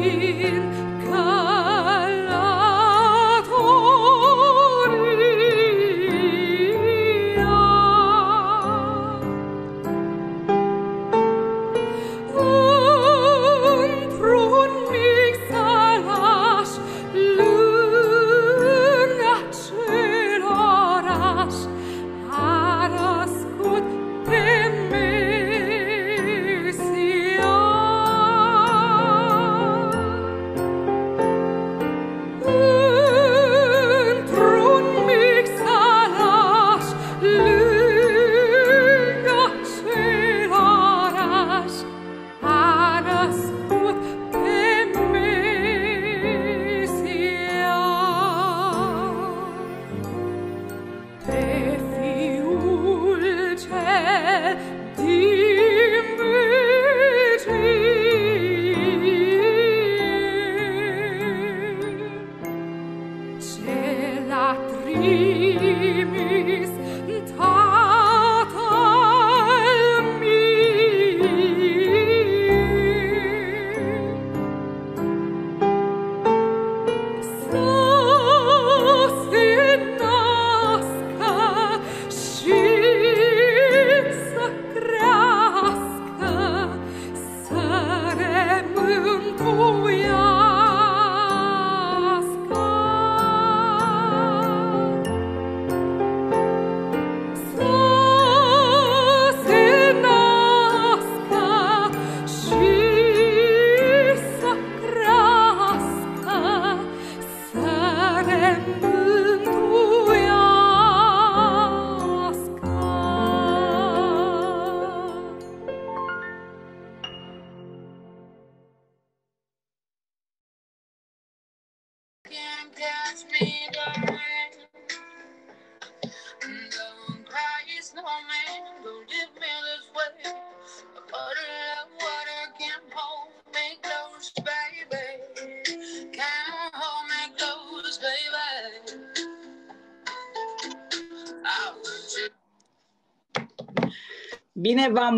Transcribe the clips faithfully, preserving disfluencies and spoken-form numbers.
Bine v-am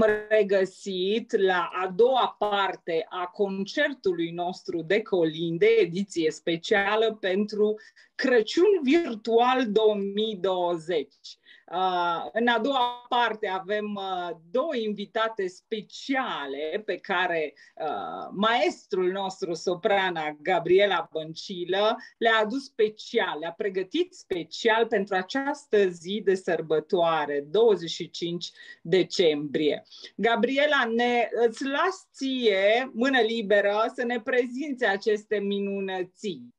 regăsit la a doua parte a concertului nostru de colinde, ediție specială pentru Crăciun Virtual două mii douăzeci. Uh, în a doua parte avem uh, două invitate speciale pe care uh, maestrul nostru, soprana Gabriela Băncilă, le-a adus special, le-a pregătit special pentru această zi de sărbătoare, douăzeci și cinci decembrie. Gabriela, ne, îți las ție mână liberă să ne prezinți aceste minunății.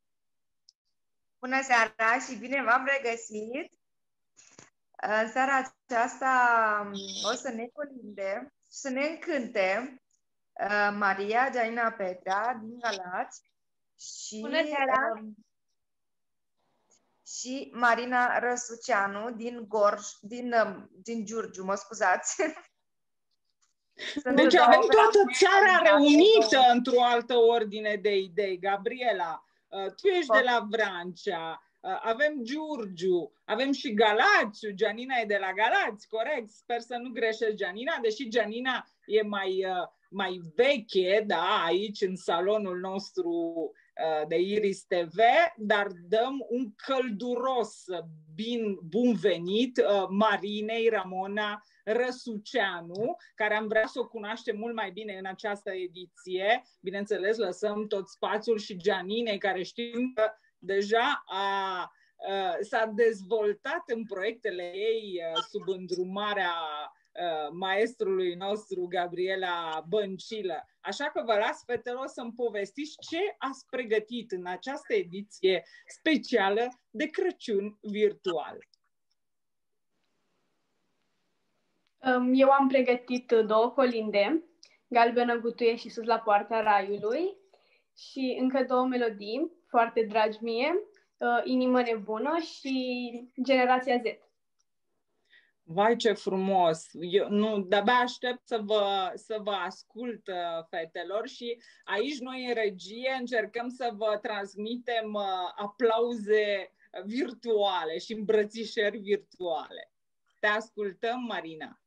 Bună seara și bine v-am regăsit! În seara aceasta o să ne colinde, să ne încânte Maria Gianina Petra din Galați și, și Marina Răsuceanu din Gorj, din, din Giurgiu, mă scuzați. Deci avem toată țara reunită într-o altă ordine de idei. Gabriela, tu ești de la Vrancea, avem Giurgiu, avem și Galațiu, Gianina e de la Galați, corect? Sper să nu greșesc Gianina, deși Gianina e mai, mai veche, da, aici în salonul nostru de Iris T V, dar dăm un călduros bin, bun venit Marinei Ramona Răsuceanu, care am vrea să o cunoaștem mult mai bine în această ediție. Bineînțeles, lăsăm tot spațiul și Gianinei, care știm că deja a, s-a dezvoltat în proiectele ei sub îndrumarea maestrului nostru Gabriela Băncilă. Așa că vă las, fetelor, să-mi povestiți ce ați pregătit în această ediție specială de Crăciun Virtual. Eu am pregătit două colinde, Galbenă gutuie și Sus la poarta raiului, și încă două melodii foarte dragi mie, Inimă nebună și Generația Z. Vai, ce frumos! Eu nu, de-abia aștept să vă, să vă ascult, fetelor, și aici noi în regie încercăm să vă transmitem aplauze virtuale și îmbrățișări virtuale. Te ascultăm, Marina!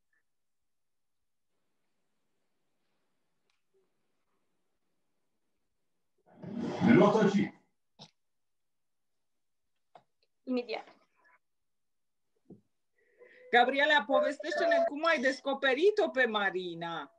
Imediat. Gabriela, povestește-ne cum ai descoperit-o pe Marina.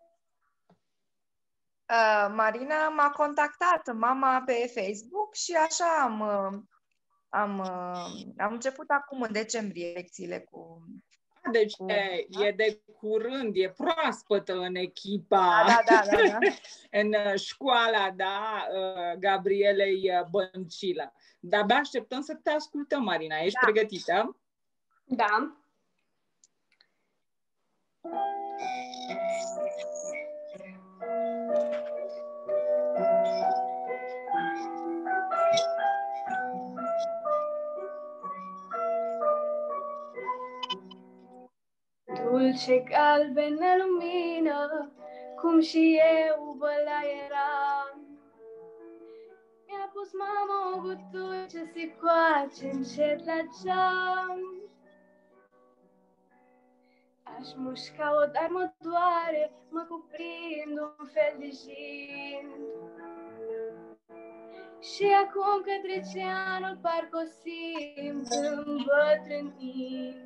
Uh, Marina m-a contactat, mama, pe Facebook și așa am, am, am început acum în decembrie lecțiile cu... Deci cu e, e de curând, e proaspătă în echipa, da, da, da, da. în școala, da, Gabrielei Băncilă. De-abia așteptăm să te ascultăm, Marina. Ești Da. pregătită? Da. Dulce galbenă lumină, cum și eu băla eram. Mi-a pus mama o gutuță, se coace încet la geam. Aș mușca-o, dar mă doare, mă cuprind un fel de jin. Și acum că trece anul, parcă o simt îmbătrânind.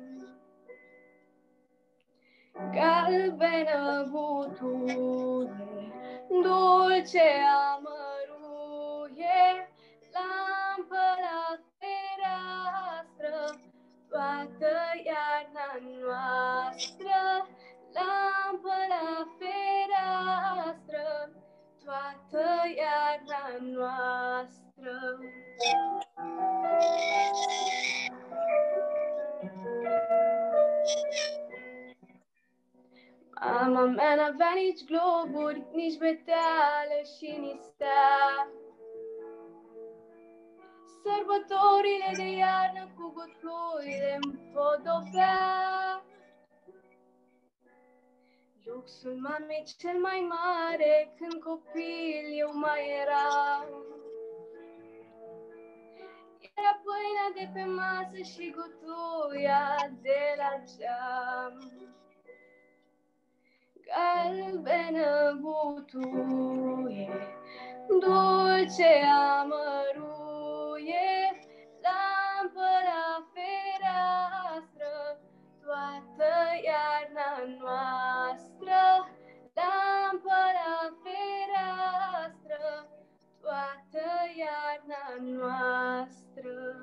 Galbenă gutuie, dulce amăruie, lampă la fereastră, toată iarna noastră. Lampă la fereastră, toată iarna noastră. Mama mea n-avea nici globuri, nici meteală și nici stea. Sărbătorile de iarnă cu gutuile împodobea. Luxul mamei cel mai mare, când copil eu mai eram. Era pâinea de pe masă și gutuia de la geam. Galbenă gutuie, dulce amăruie, lampă la fereastră, toată iarna noastră. Lampă la fereastră, toată iarna noastră.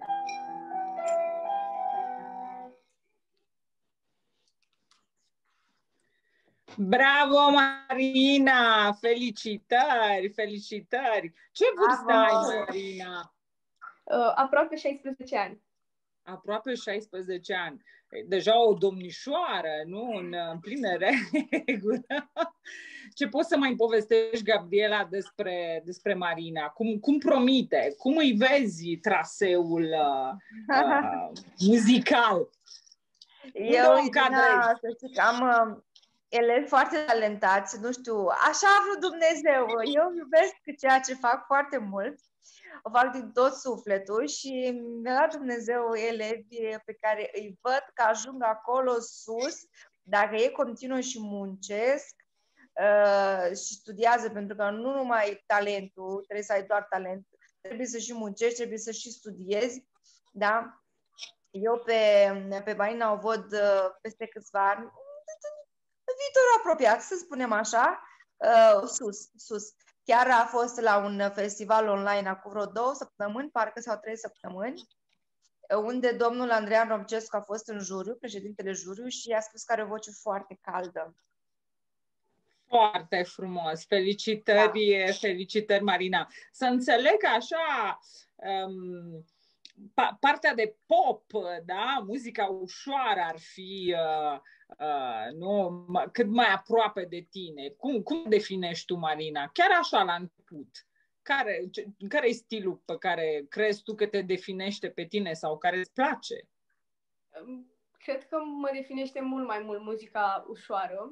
Bravo, Marina! Felicitări, felicitări! Ce vârstă ai, Marina? Uh, aproape șaisprezece ani. Aproape șaisprezece ani. Deja o domnișoară, nu? În, în plină regulă. Ce poți să mai povestești, Gabriela, despre, despre Marina? Cum, cum promite? Cum îi vezi traseul uh, uh, muzical? Eu, Irina, să știi că am uh, elevi foarte talentați, nu știu, așa a vrut Dumnezeu. Eu iubesc ceea ce fac foarte mult. O fac din tot sufletul și mi-a dat Dumnezeu elevi pe care îi văd că ajung acolo sus, dacă ei continuă și muncesc uh, și studiază, pentru că nu numai talentul, trebuie să ai doar talent, trebuie să și muncești, trebuie să și studiezi, da? Eu pe, pe Marina o văd uh, peste câțiva ani, în viitorul apropiat, să spunem așa, uh, sus, sus. Chiar a fost la un festival online acum vreo două săptămâni, parcă sau trei săptămâni, unde domnul Andreea Romcescu a fost în juriu, președintele juriu, și a spus că are o voce foarte caldă. Foarte frumos! Felicitări, da. Felicitări, Marina! Să înțeleg așa, um, pa partea de pop, da? Muzica ușoară ar fi uh, uh, nu, cât mai aproape de tine. Cum, cum definești tu, Marina? Chiar așa, la început. Care, care e stilul pe care crezi tu că te definește pe tine sau care îți place? Cred că mă definește mult mai mult muzica ușoară.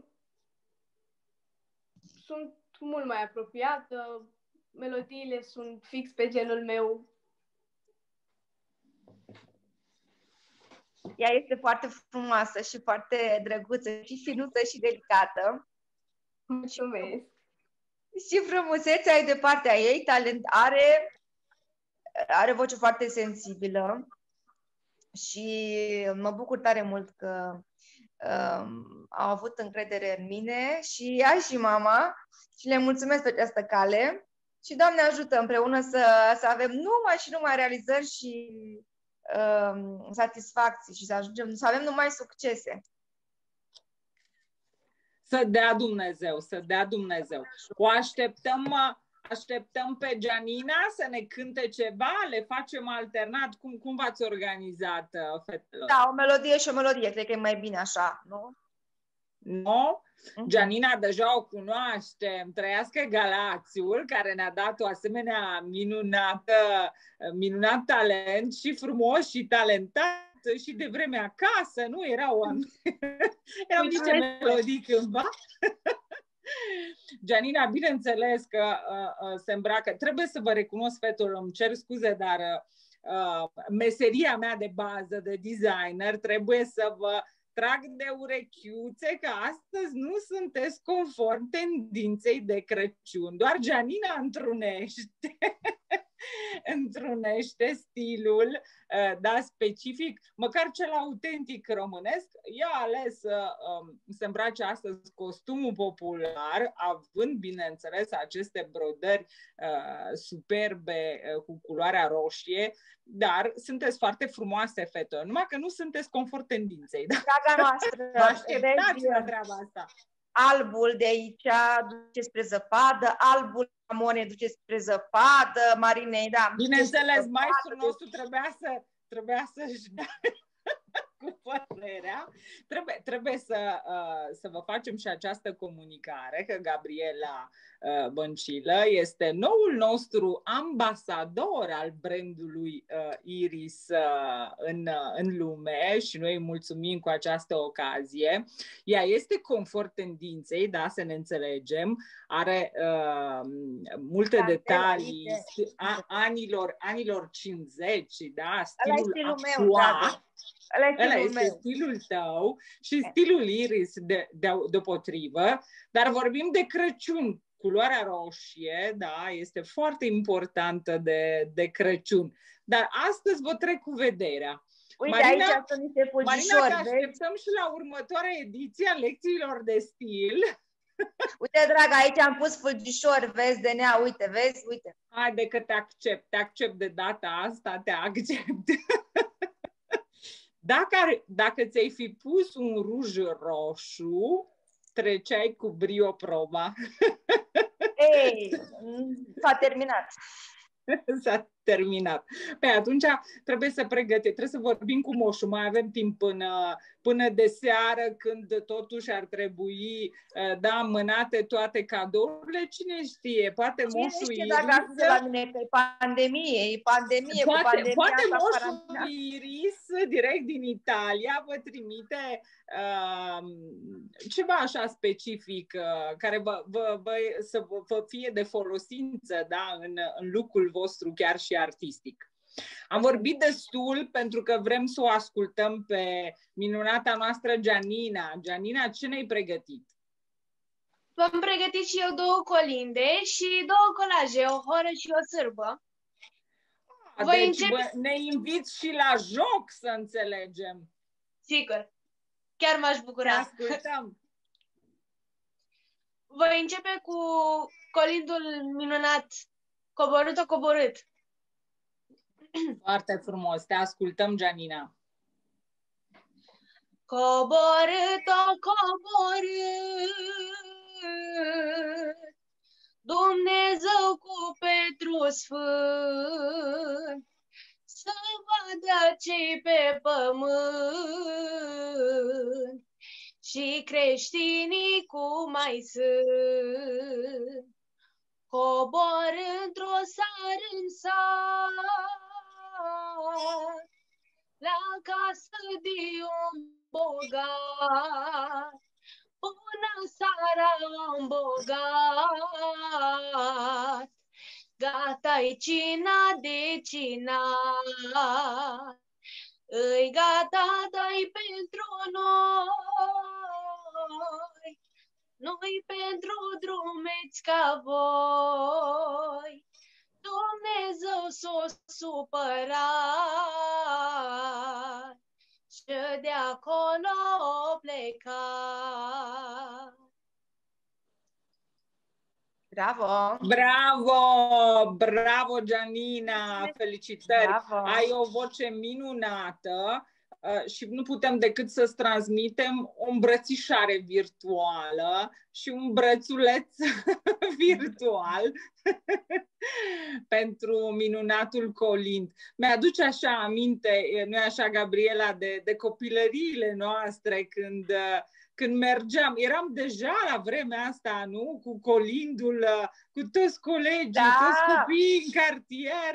Sunt mult mai apropiată, melodiile sunt fix pe genul meu. Ea este foarte frumoasă și foarte drăguță și finuță și delicată. Mulțumesc! și frumusețea e de partea ei, talent are, are voce foarte sensibilă și mă bucur tare mult că um, au avut încredere în mine și ea și mama și le mulțumesc pe această cale și Doamne ajută împreună să, să avem numai și numai realizări și um, satisfacții și să ajungem, să avem numai succese. Să dea Dumnezeu, să dea Dumnezeu. O așteptăm, așteptăm pe Gianina să ne cânte ceva, le facem alternat. Cum, cum v-ați organizat, fetelor? Da, o melodie și o melodie, cred că e mai bine așa, nu? Nu? Gianina deja o cunoaștem, trăiască Galațiul, care ne-a dat o asemenea minunată, minunat talent și frumos și talentat și de vreme acasă, nu? Erau, erau niște melodii cândva. Gianina, bineînțeles că uh, uh, se îmbracă. Trebuie să vă recunosc, fetelor, îmi cer scuze, dar uh, meseria mea de bază, de designer, trebuie să vă trag de urechiuțe că astăzi nu sunteți conform tendinței de Crăciun. Doar Gianina întrunește, întrunește stilul, da, specific, măcar cel autentic românesc. Ea a ales să um, se îmbrace astăzi costumul popular, având, bineînțeles, aceste brodări uh, superbe uh, cu culoarea roșie, dar sunteți foarte frumoase, fete, numai că nu sunteți conform tendinței. Da? Draga noastră, vă așteptați la treaba asta. Albul de aici duce spre zăpadă, albul Ramone duce spre zăpadă, Marinei, da. Bineînțeles, maestrul nostru trebuia să trebuia să-și dea cu părerea. Trebuie, trebuie să, uh, să vă facem și această comunicare, că Gabriela uh, Băncilă este noul nostru ambasador al brandului uh, Iris uh, în, uh, în lume și noi îi mulțumim cu această ocazie. Ea este conform tendinței, da, să ne înțelegem, are uh, multe detalii a, anilor, anilor cincizeci, da, stilul actual. Ăla este stilul tău și stilul Iris de, de, deopotrivă, dar vorbim de Crăciun. Culoarea roșie, da, este foarte importantă de, de Crăciun. Dar astăzi vă trec cu vederea. Uite, Marina, aici sunt niște fulgișori. Marina, te așteptăm și la următoarea ediție a lecțiilor de stil. Uite, dragă, aici am pus fulgișori, vezi, de nea, uite, vezi, uite. Haide că te accept, te accept de data asta, te accept. Dacă, dacă ți-ai fi pus un ruj roșu, treceai cu brio proba. Ei, s-a terminat. S-a terminat. Păi atunci trebuie să pregătim, trebuie să vorbim cu moșul, mai avem timp până, până de seară, când totuși ar trebui, da, mânate toate cadourile. Cine știe, poate Cine moșul știe Iris... dacă ajunge la mine, că e pandemie, e pandemie, poate, cu pandemia poate asta, moșul Iris, direct din Italia, vă trimite uh, ceva așa specific, uh, care vă, vă, vă, să vă, vă fie de folosință, da, în, în look-ul vostru, chiar și artistic. Am vorbit destul pentru că vrem să o ascultăm pe minunata noastră Gianina. Gianina, ce ne-ai pregătit? V-am pregătit și eu două colinde și două colaje, o horă și o sârbă. A, deci începe... bă, ne inviți și la joc, să înțelegem. Sigur. Chiar m-aș bucura. Te ascultăm. Voi începe cu colindul minunat, Coborât-o coborât. Foarte frumos. Te ascultăm, Gianina. Coborât-o coborât, Dumnezeu cu Petru Sfânt, să vadă ce-i pe pământ și creștinii cum mai sunt. Cobor într-o sar în sat, la casă de un bogat, până seara un bogat. Gata-i cina de cinat, îi gata dai pentru noi, noi pentru drumeți ca voi. Dumnezeu s-o supărat și de acolo pleca. Bravo! Bravo! Bravo, Gianina! Felicitări! Bravo. Ai o voce minunată și nu putem decât să-ți transmitem o îmbrățișare virtuală și un brățuleț virtual pentru minunatul Colind. Mi-aduce așa aminte, nu-i așa, Gabriela, de, de copilăriile noastre când... Când mergeam, eram deja la vremea asta, nu? Cu Colindul, cu toți colegii, da. toți copiii în cartier.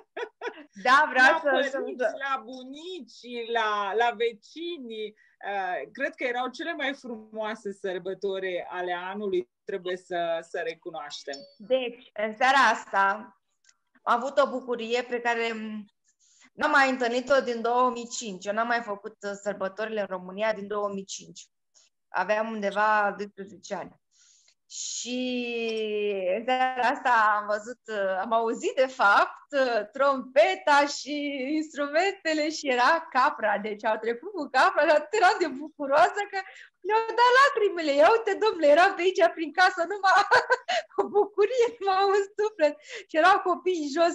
Da, vreau la să... părinți, la bunici, la, la vecini. Cred că erau cele mai frumoase sărbători ale anului, trebuie să, să recunoaștem. Deci, în seara asta am avut o bucurie pe care n-am mai întâlnit-o din două mii cinci. Eu n-am mai făcut sărbătorile în România din două mii cinci. Aveam undeva doisprezece ani. Și în seara asta am văzut, am auzit de fapt trompeta și instrumentele și era capra. Deci au trecut cu capra, dar eram de bucuroasă că mi-au dat lacrimile. Ia uite, domnule, eram pe aici prin casă, numai o bucurie, numai un suflet. Și erau copii jos,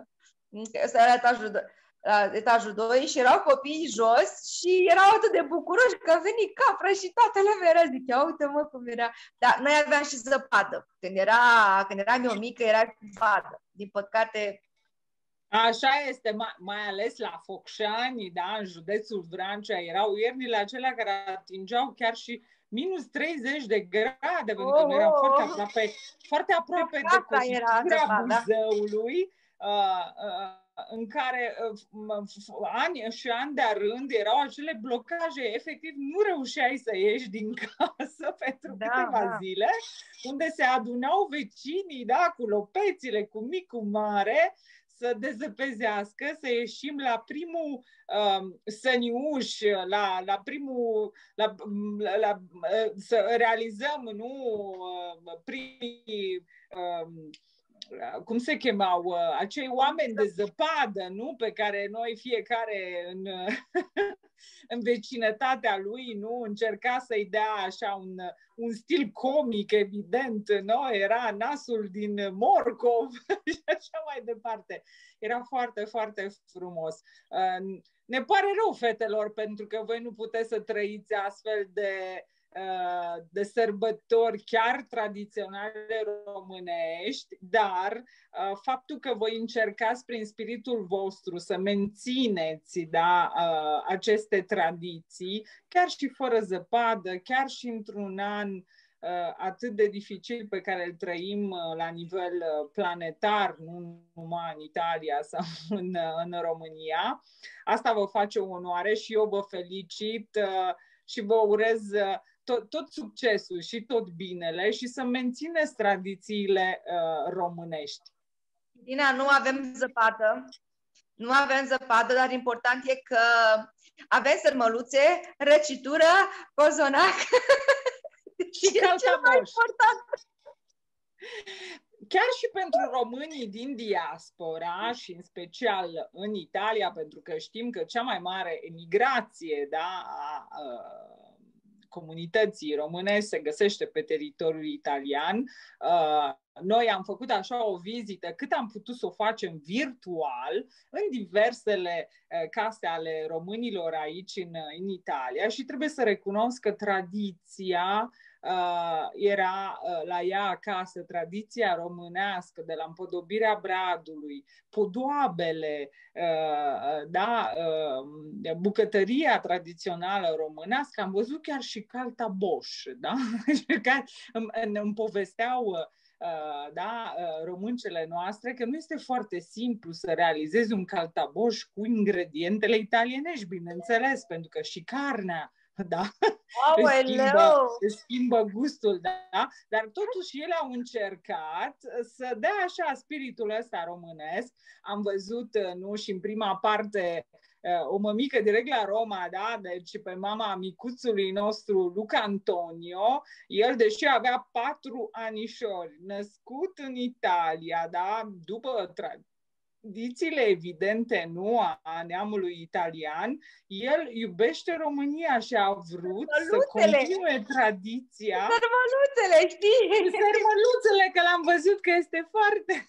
ăsta era etajul doi. La etajul doi și erau copiii jos și erau atât de bucuroși că a venit capra și toată lumea era, zic, ia uite mă cum era. Dar noi aveam și zăpadă. Când, era, când eram eu mică, era zăpadă. Din păcate... Așa este, mai, mai ales la Focșani, da, în județul Vrancea, erau iernile acelea care atingeau chiar și minus treizeci de grade, pentru că noi eram foarte aproape, foarte aproape de cotitura Buzăului. Uh, uh, în care uh, ani și ani de rând erau acele blocaje, efectiv nu reușeai să ieși din casă pentru da, câteva da. zile, unde se adunau vecinii, da, cu lopețile, cu mic, cu mare, să dezăpezească, să ieșim la primul uh, săniuș, la, la primul, la, la, la, uh, să realizăm, nu, uh, primii uh, cum se chemau, acei oameni de zăpadă, nu? Pe care noi fiecare în, în vecinătatea lui, nu? Încerca să-i dea așa un, un stil comic, evident, nu? Era nasul din morcov și așa mai departe. Era foarte, foarte frumos. Ne pare rău, fetelor, pentru că voi nu puteți să trăiți astfel de de sărbători chiar tradiționale românești, dar faptul că voi încercați prin spiritul vostru să mențineți, da, aceste tradiții, chiar și fără zăpadă, chiar și într-un an atât de dificil pe care îl trăim la nivel planetar, nu numai în Italia sau în, în România. Asta vă face o onoare și eu vă felicit și vă urez tot, tot succesul și tot binele și să mențineți tradițiile uh, românești. Dina, nu avem zăpadă, nu avem zăpadă, dar important e că avem sărmăluțe, răcitură, cozonac și e cel mai important. Chiar și pentru românii din diaspora și în special în Italia, pentru că știm că cea mai mare emigrație, da, a, a comunității române se găsește pe teritoriul italian. Noi am făcut așa o vizită cât am putut să o facem virtual în diversele case ale românilor aici în, în Italia și trebuie să recunosc că tradiția era la ea acasă, tradiția românească de la împodobirea bradului, podoabele, da, bucătăria tradițională românească. Am văzut chiar și caltaboș, da? îmi, îmi povesteau da, româncele noastre că nu este foarte simplu să realizezi un caltaboș cu ingredientele italienești, bineînțeles, pentru că și carnea, da, își schimbă, își schimbă gustul, da? Dar totuși ele au încercat să dea așa spiritul ăsta românesc. Am văzut, nu, și în prima parte o mămică direct la Roma, da? Deci pe mama micuțului nostru, Luca Antonio, el, deși avea patru anișori, născut în Italia, da? După tradițiile evidente, nu, a neamului italian, el iubește România și a vrut să continue tradiția. Sărmăluțele, știi? Sărmăluțele, că l-am văzut că este foarte...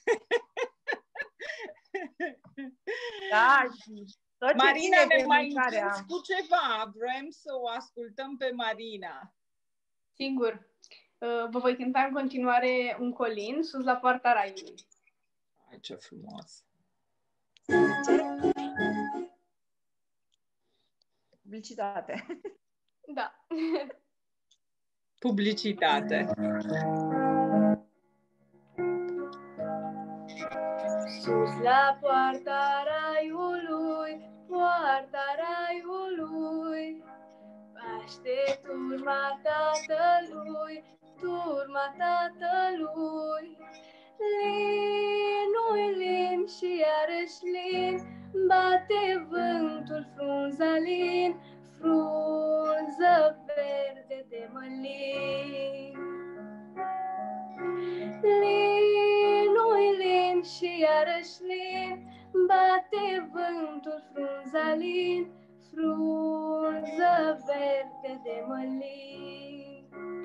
Da, tot Marina, ne mai încânți cu ceva. Vrem să o ascultăm pe Marina. Sigur. Vă voi cânta în continuare un colin, Sus la poarta raiului. Ai, ce frumos! Publicitate. Da. Publicitate. Sus la poarta raiului, poarta raiului, paște turma tatălui, turma tatălui. Lin-ui lin și iarăși lin, bate vântul frunza lin, frunză verde de mălin. Lin-ui lin și iarăși lin, bate vântul frunza lin, frunză verde de mălin.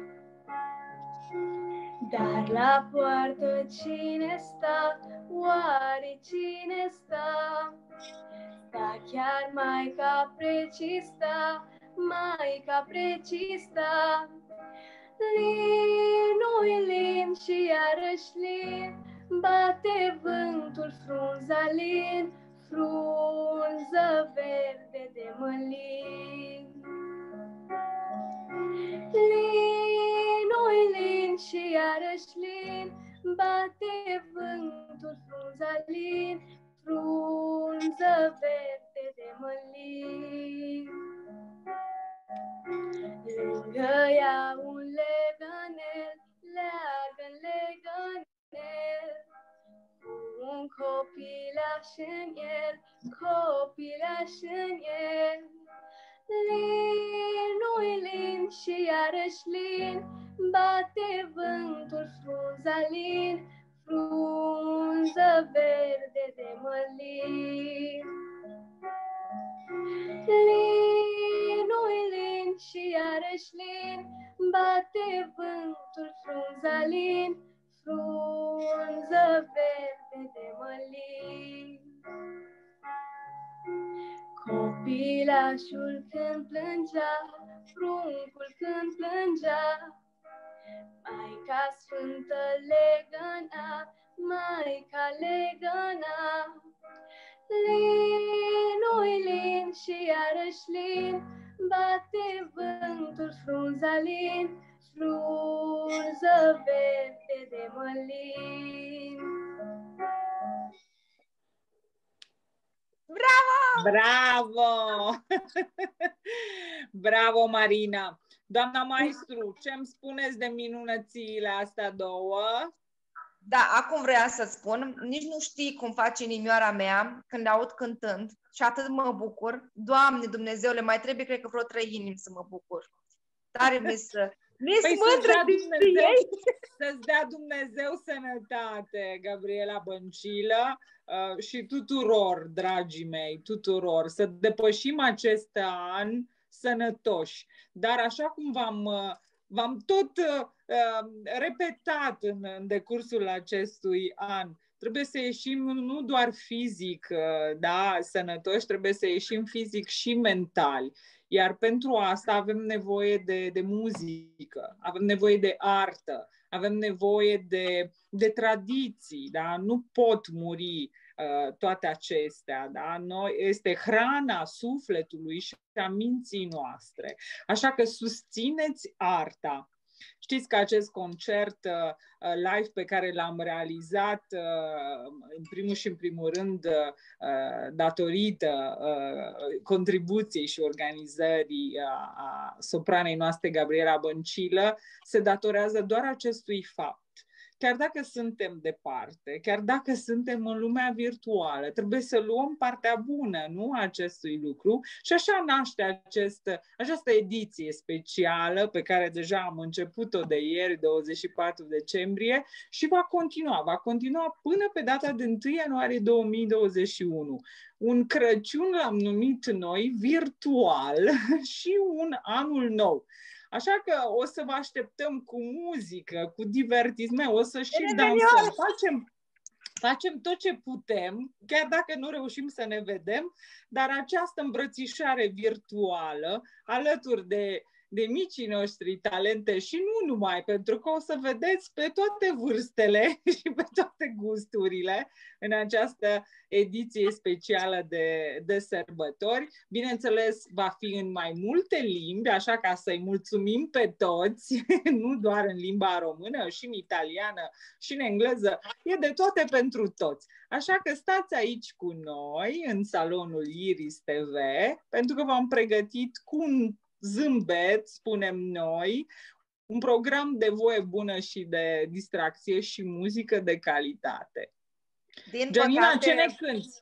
Dar la poartă cine sta, oare cine sta? Sta chiar Maica Precista, Maica Precista. Lin-ui lin și iarăși lin, bate vântul frunza lin, frunză verde de mălin. Lin-ui lin și iarăși lin, bate vântul frunza lin, frunză verde de mălin. Lângă ea un legănel, leagă legănel, cu un copilaș în el, copilaș în el. Lin-ui lin și iarăși lin, bate vântul frunza lin, frunză verde de mălin. Lin-ui lin și iarăși lin, bate vântul frunza lin, frunză verde de mălin. Copilașul când plângea, pruncul când plângea, Maica Sfântă legăna, Maica legăna. Lin-ui lin și iarăși lin, bate vântul frunza lin, frunză verde de mălin. Bravo! Bravo! Bravo, Marina! Doamna maestru, ce-mi spuneți de minunățiile astea două? Da, acum vreau să spun, nici nu știi cum face inimioara mea când aud cântând și atât mă bucur. Doamne Dumnezeule, mai trebuie, cred că vreo trei inimi să mă bucur. Tare mi să... Mi-s păi mândră să-ți dea Dumnezeu, ei. să-ți dea Dumnezeu sănătate, Gabriela Băncilă, uh, și tuturor, dragii mei, tuturor, să depășim acest an sănătoși. Dar așa cum v-am... Uh, V-am tot uh, repetat în, în decursul acestui an. Trebuie să ieșim nu doar fizic, uh, da, sănătoși, trebuie să ieșim fizic și mental. Iar pentru asta avem nevoie de, de muzică, avem nevoie de artă, avem nevoie de, de tradiții, da? Nu pot muri uh, toate acestea, da? Noi, este hrana sufletului și a minții noastre. Așa că susțineți arta. Știți că acest concert uh, live pe care l-am realizat uh, în primul și în primul rând uh, datorită uh, contribuției și organizării uh, a sopranei noastre Gabriela Băncilă se datorează doar acestui fapt. chiar dacă suntem departe, chiar dacă suntem în lumea virtuală, trebuie să luăm partea bună, nu, a acestui lucru. Și așa naște acest, această ediție specială pe care deja am început-o de ieri, douăzeci și patru decembrie, și va continua, va continua până pe data de întâi ianuarie două mii douăzeci și unu. Un Crăciun l-am numit noi virtual și un anul nou. Așa că o să vă așteptăm cu muzică, cu divertisment, o să și dansăm. Facem, facem tot ce putem, chiar dacă nu reușim să ne vedem, dar această îmbrățișare virtuală, alături de, de micii noștri talente și nu numai, pentru că o să vedeți pe toate vârstele și pe toate gusturile în această ediție specială de, de sărbători. Bineînțeles, va fi în mai multe limbi, așa ca să-i mulțumim pe toți, nu doar în limba română, și în italiană, și în engleză. E de toate pentru toți. Așa că stați aici cu noi, în salonul Iris T V, pentru că v-am pregătit cu un zâmbet, spunem noi, un program de voie bună și de distracție și muzică de calitate. Din Gianina, păcate, ce ne cânti?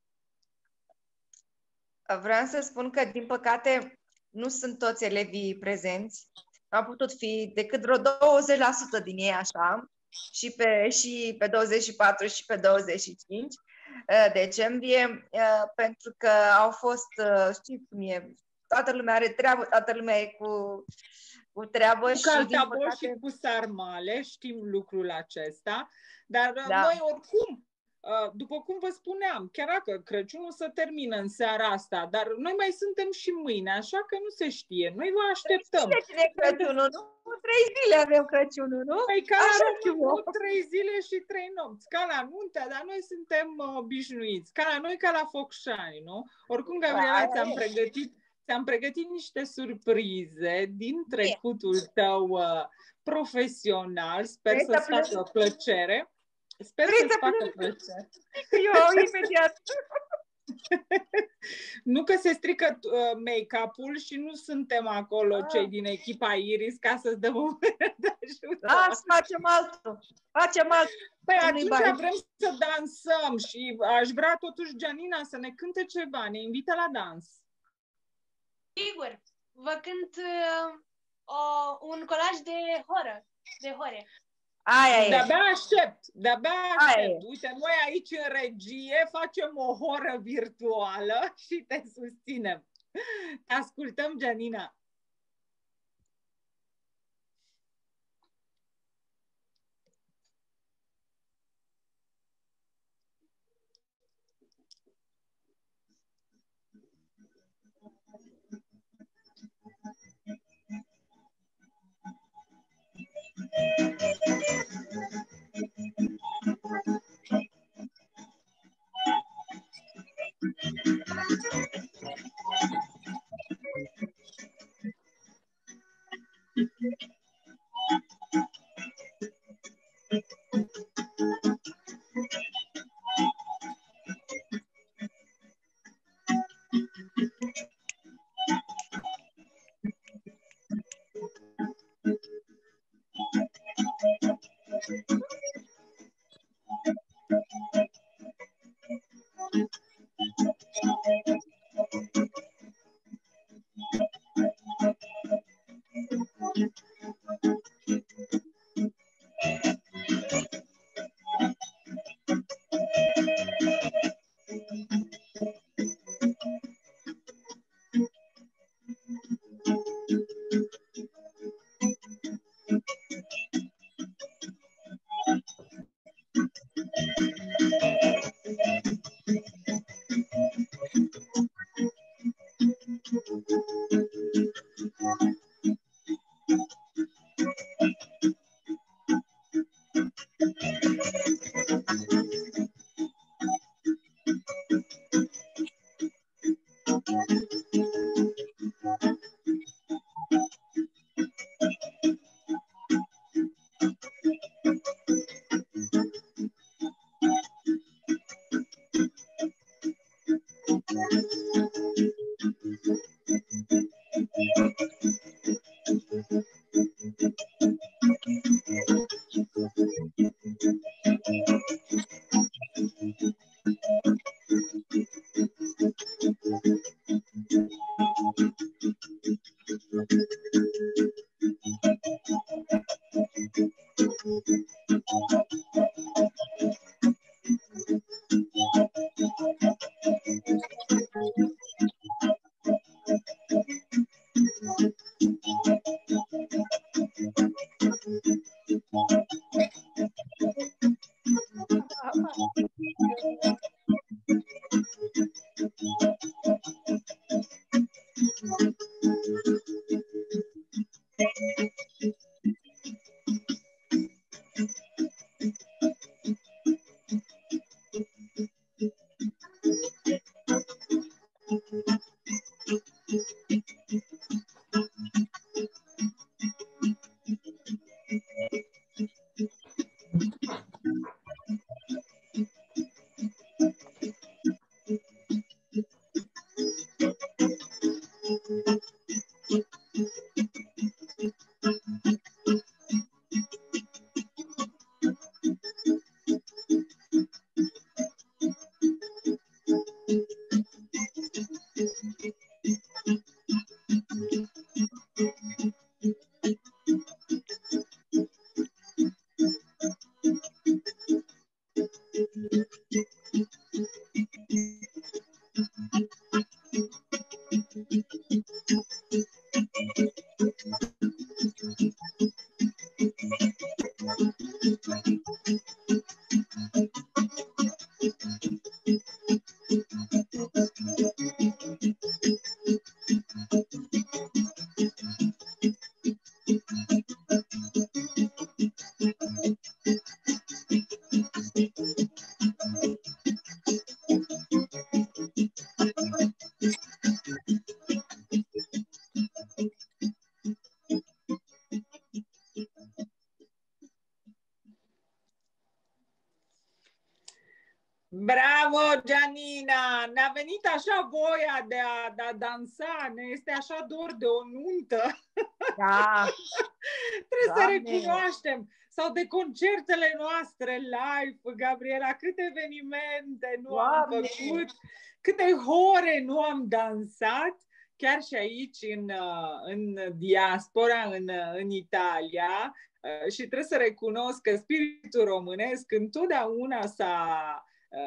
Vreau să spun că, din păcate, nu sunt toți elevii prezenți. Au putut fi decât vreo douăzeci la sută din ei așa, și pe, și pe douăzeci și patru și pe douăzeci și cinci decembrie, pentru că au fost, știți cum e, toată lumea are treabă, toată lumea e cu, cu treabă. Cu caltaboși păcate... și cu sarmale, știm lucrul acesta, dar da. Noi oricum, după cum vă spuneam, chiar dacă Crăciunul se termină în seara asta, dar noi mai suntem și mâine, așa că nu se știe. Noi vă așteptăm. Cine e Crăciunul, nu? Trei zile avem Crăciunul, nu? Păi ca la român, trei zile și trei nopți. Ca la nuntă, dar noi suntem obișnuiți. Ca la noi, ca la Focșani, nu? Oricum, Gabriela, ți-am pregătit, ți-am pregătit niște surprize din trecutul tău uh, profesional. Sper Vrei să-ți facă plăcere. Sper Vrei să-ți facă plăcere. Eu, imediat. Nu că se strică uh, make-up-ul și nu suntem acolo ah. cei din echipa Iris ca să-ți dăm o de ajutor. Las, facem altul. Facem altul. Păi atunci vrem să dansăm și aș vrea totuși, Gianina, să ne cânte ceva. Ne invită la dans. Sigur. Vă cânt uh, o, un colaj de horă. De hore. Aia e. De-abia aștept, de-abia aștept. Uite, noi aici în regie facem o horă virtuală și te susținem. Te ascultăm, Gianina. Bravo, Gianina! Ne-a venit așa voia de a, de a dansa, ne este așa dor de o nuntă. Da. Trebuie Doamne. să recunoaștem. Sau de concertele noastre live, Gabriela, câte evenimente nu Doamne. am făcut, câte ore nu am dansat, chiar și aici în, în diaspora, în, în Italia. Și trebuie să recunosc că spiritul românesc întotdeauna s-a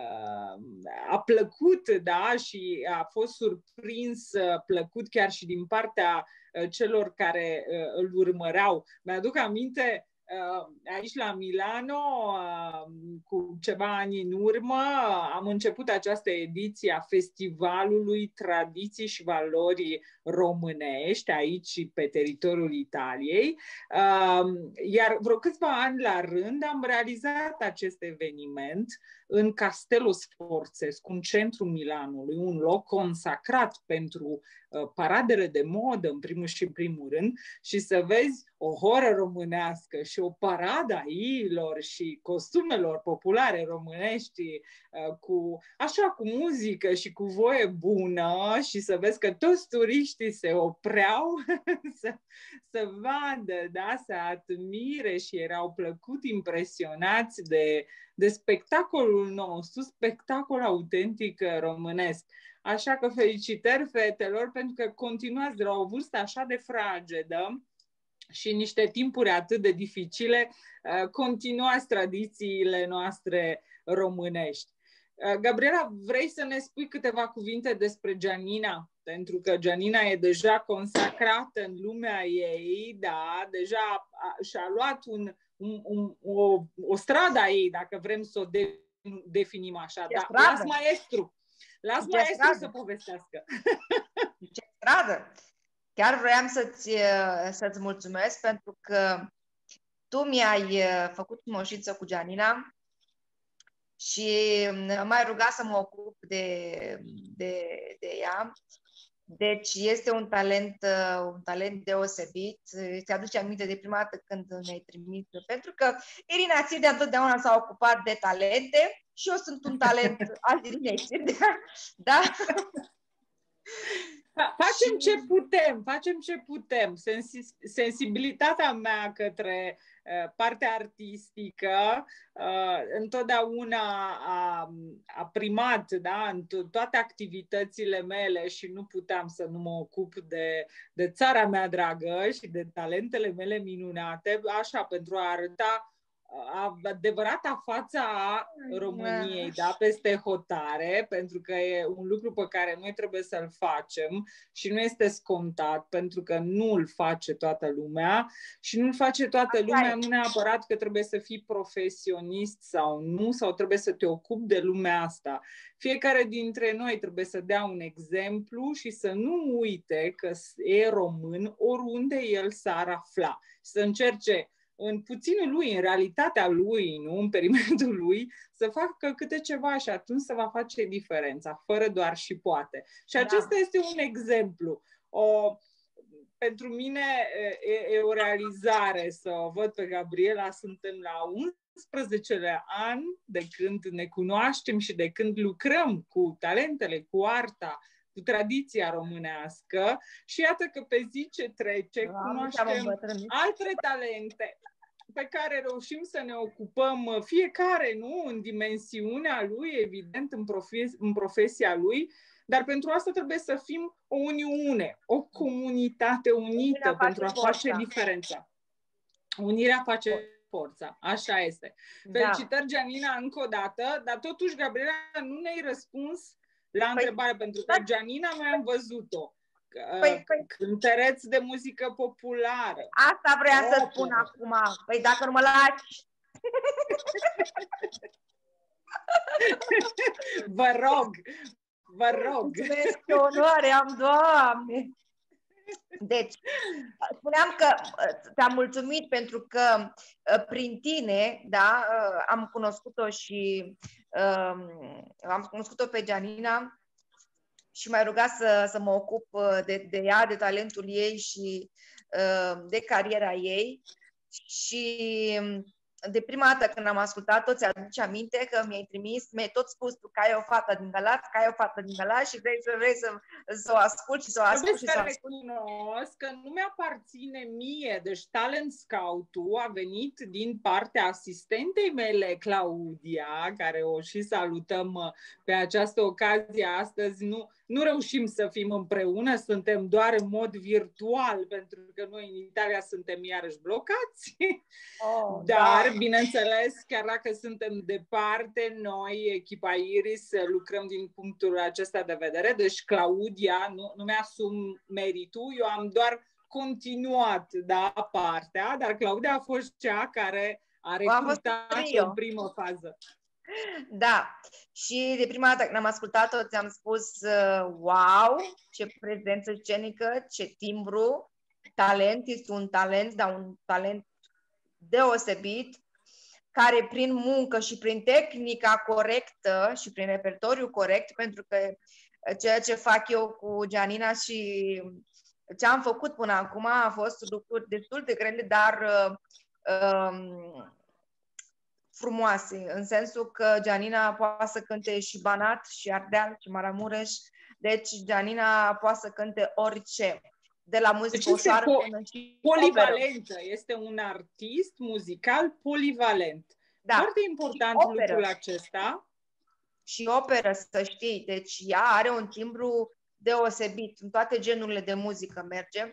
a plăcut, da, și a fost surprins, plăcut chiar și din partea celor care îl urmăreau. Mi-aduc aminte, aici la Milano, cu ceva ani în urmă, am început această ediție a Festivalului Tradiții și Valori Românești, aici pe teritoriul Italiei, iar vreo câțiva ani la rând am realizat acest eveniment în Castello Sforzescu, în centrul Milanului, un loc consacrat pentru uh, paradele de modă, în primul și în primul rând, și să vezi o horă românească și o paradă a iilor și costumelor populare românești, uh, cu, așa, cu muzică și cu voie bună, și să vezi că toți turiștii se opreau să, să vadă, da, să admire și erau plăcut impresionați de de spectacolul nostru, spectacol autentic românesc. Așa că felicitări fetelor, pentru că continuați de la o vârstă așa de fragedă și în niște timpuri atât de dificile, continuați tradițiile noastre românești. Gabriela, vrei să ne spui câteva cuvinte despre Gianina? Pentru că Gianina e deja consacrată în lumea ei, da, deja și-a luat un Un, un, o, o stradă a ei, dacă vrem să o de, definim așa. Da, las maestru. Las Ce maestru stradă? Să povestească. Ce stradă! Chiar vreau să-ți, să-ți mulțumesc pentru că tu mi-ai făcut moșiță cu Gianina și m-ai rugat să mă ocup de, de, de ea. Deci este un talent, un talent deosebit. Ți aduce aminte de prima dată când ne-ai trimis, pentru că Irina Țidea întotdeauna s-a ocupat de talente și eu sunt un talent al Irinei Țidea. Da? Facem ce putem, facem ce putem. Sensi- sensibilitatea mea către uh, partea artistică uh, întotdeauna a, a primat, da, în to- toate activitățile mele și nu puteam să nu mă ocup de, de țara mea dragă și de talentele mele minunate, așa, pentru a arăta adevărata fața a României, da, peste hotare, pentru că e un lucru pe care noi trebuie să-l facem și nu este scontat, pentru că nu îl face toată lumea și nu îl face toată lumea, nu neapărat că trebuie să fii profesionist sau nu, sau trebuie să te ocupi de lumea asta. Fiecare dintre noi trebuie să dea un exemplu și să nu uite că e român oriunde el s-ar afla. Să încerce în puținul lui, în realitatea lui, nu în perimetrul lui, să facă câte ceva și atunci se va face diferența, fără doar și poate. Și da. Acesta este un exemplu. O, pentru mine e, e o realizare să o văd pe Gabriela. Suntem la unsprezecelea an de când ne cunoaștem și de când lucrăm cu talentele, cu arta, cu tradiția românească și iată că pe zi ce trece wow, cunoaștem alte talente pe care reușim să ne ocupăm fiecare, nu, în dimensiunea lui, evident, în, profes- în profesia lui, dar pentru asta trebuie să fim o uniune, o comunitate unită Unirea pentru a face forța. diferența. Unirea face forța, așa este. Da. Felicitări, Gianina, încă o dată, dar totuși, Gabriela, nu ne-ai răspuns la păi, întrebare, pentru că Gianina noi am văzut-o. Păi, păi, cântăreț de muzică populară. Asta vrea să spun acum. Păi dacă nu mă lași. Vă rog, vă rog. Mulțumesc, ce onoare am, Doamne. Deci, spuneam că te-am mulțumit pentru că prin tine, da, am cunoscut-o și um, am cunoscut-o pe Gianina și m-ai rugat să, să mă ocup de, de ea, de talentul ei și uh, de cariera ei. Și de prima dată când am ascultat-o, ți-aduce aminte că mi-ai trimis, mi-ai tot spus tu că ai o fată din Galați, că ai o fată din Galați și vrei să, vrei să, să o ascult și să o ascult și să o ascult. Recunosc că nu mi-aparține mie, deci Talent Scout-ul a venit din partea asistentei mele, Claudia, care o și salutăm pe această ocazie astăzi. Nu, nu reușim să fim împreună, suntem doar în mod virtual, pentru că noi în Italia suntem iarăși blocați. Oh, Dar, da. bineînțeles, chiar dacă suntem departe, noi, echipa Iris, lucrăm din punctul acesta de vedere. Deci, Claudia, nu, nu mi-asum meritul, eu am doar continuat, da, partea, dar Claudia a fost cea care a recrutat în primă fază. Da, și de prima dată când am ascultat-o, ți-am spus, uh, wow, ce prezență scenică, ce timbru, talent, este un talent, dar un talent deosebit, care prin muncă și prin tehnica corectă și prin repertoriu corect, pentru că ceea ce fac eu cu Gianina și ce am făcut până acum a fost lucruri destul de grele, dar uh, um, frumoase, în sensul că Gianina poate să cânte și Banat, și Ardeal, și Maramureș, deci Gianina poate să cânte orice. De la muzică deci ușoară po- până și polivalentă. Operă. Este un artist muzical polivalent. Da. Foarte important lucrul acesta. Și operă, să știi. Deci ea are un timbru deosebit. În toate genurile de muzică merge.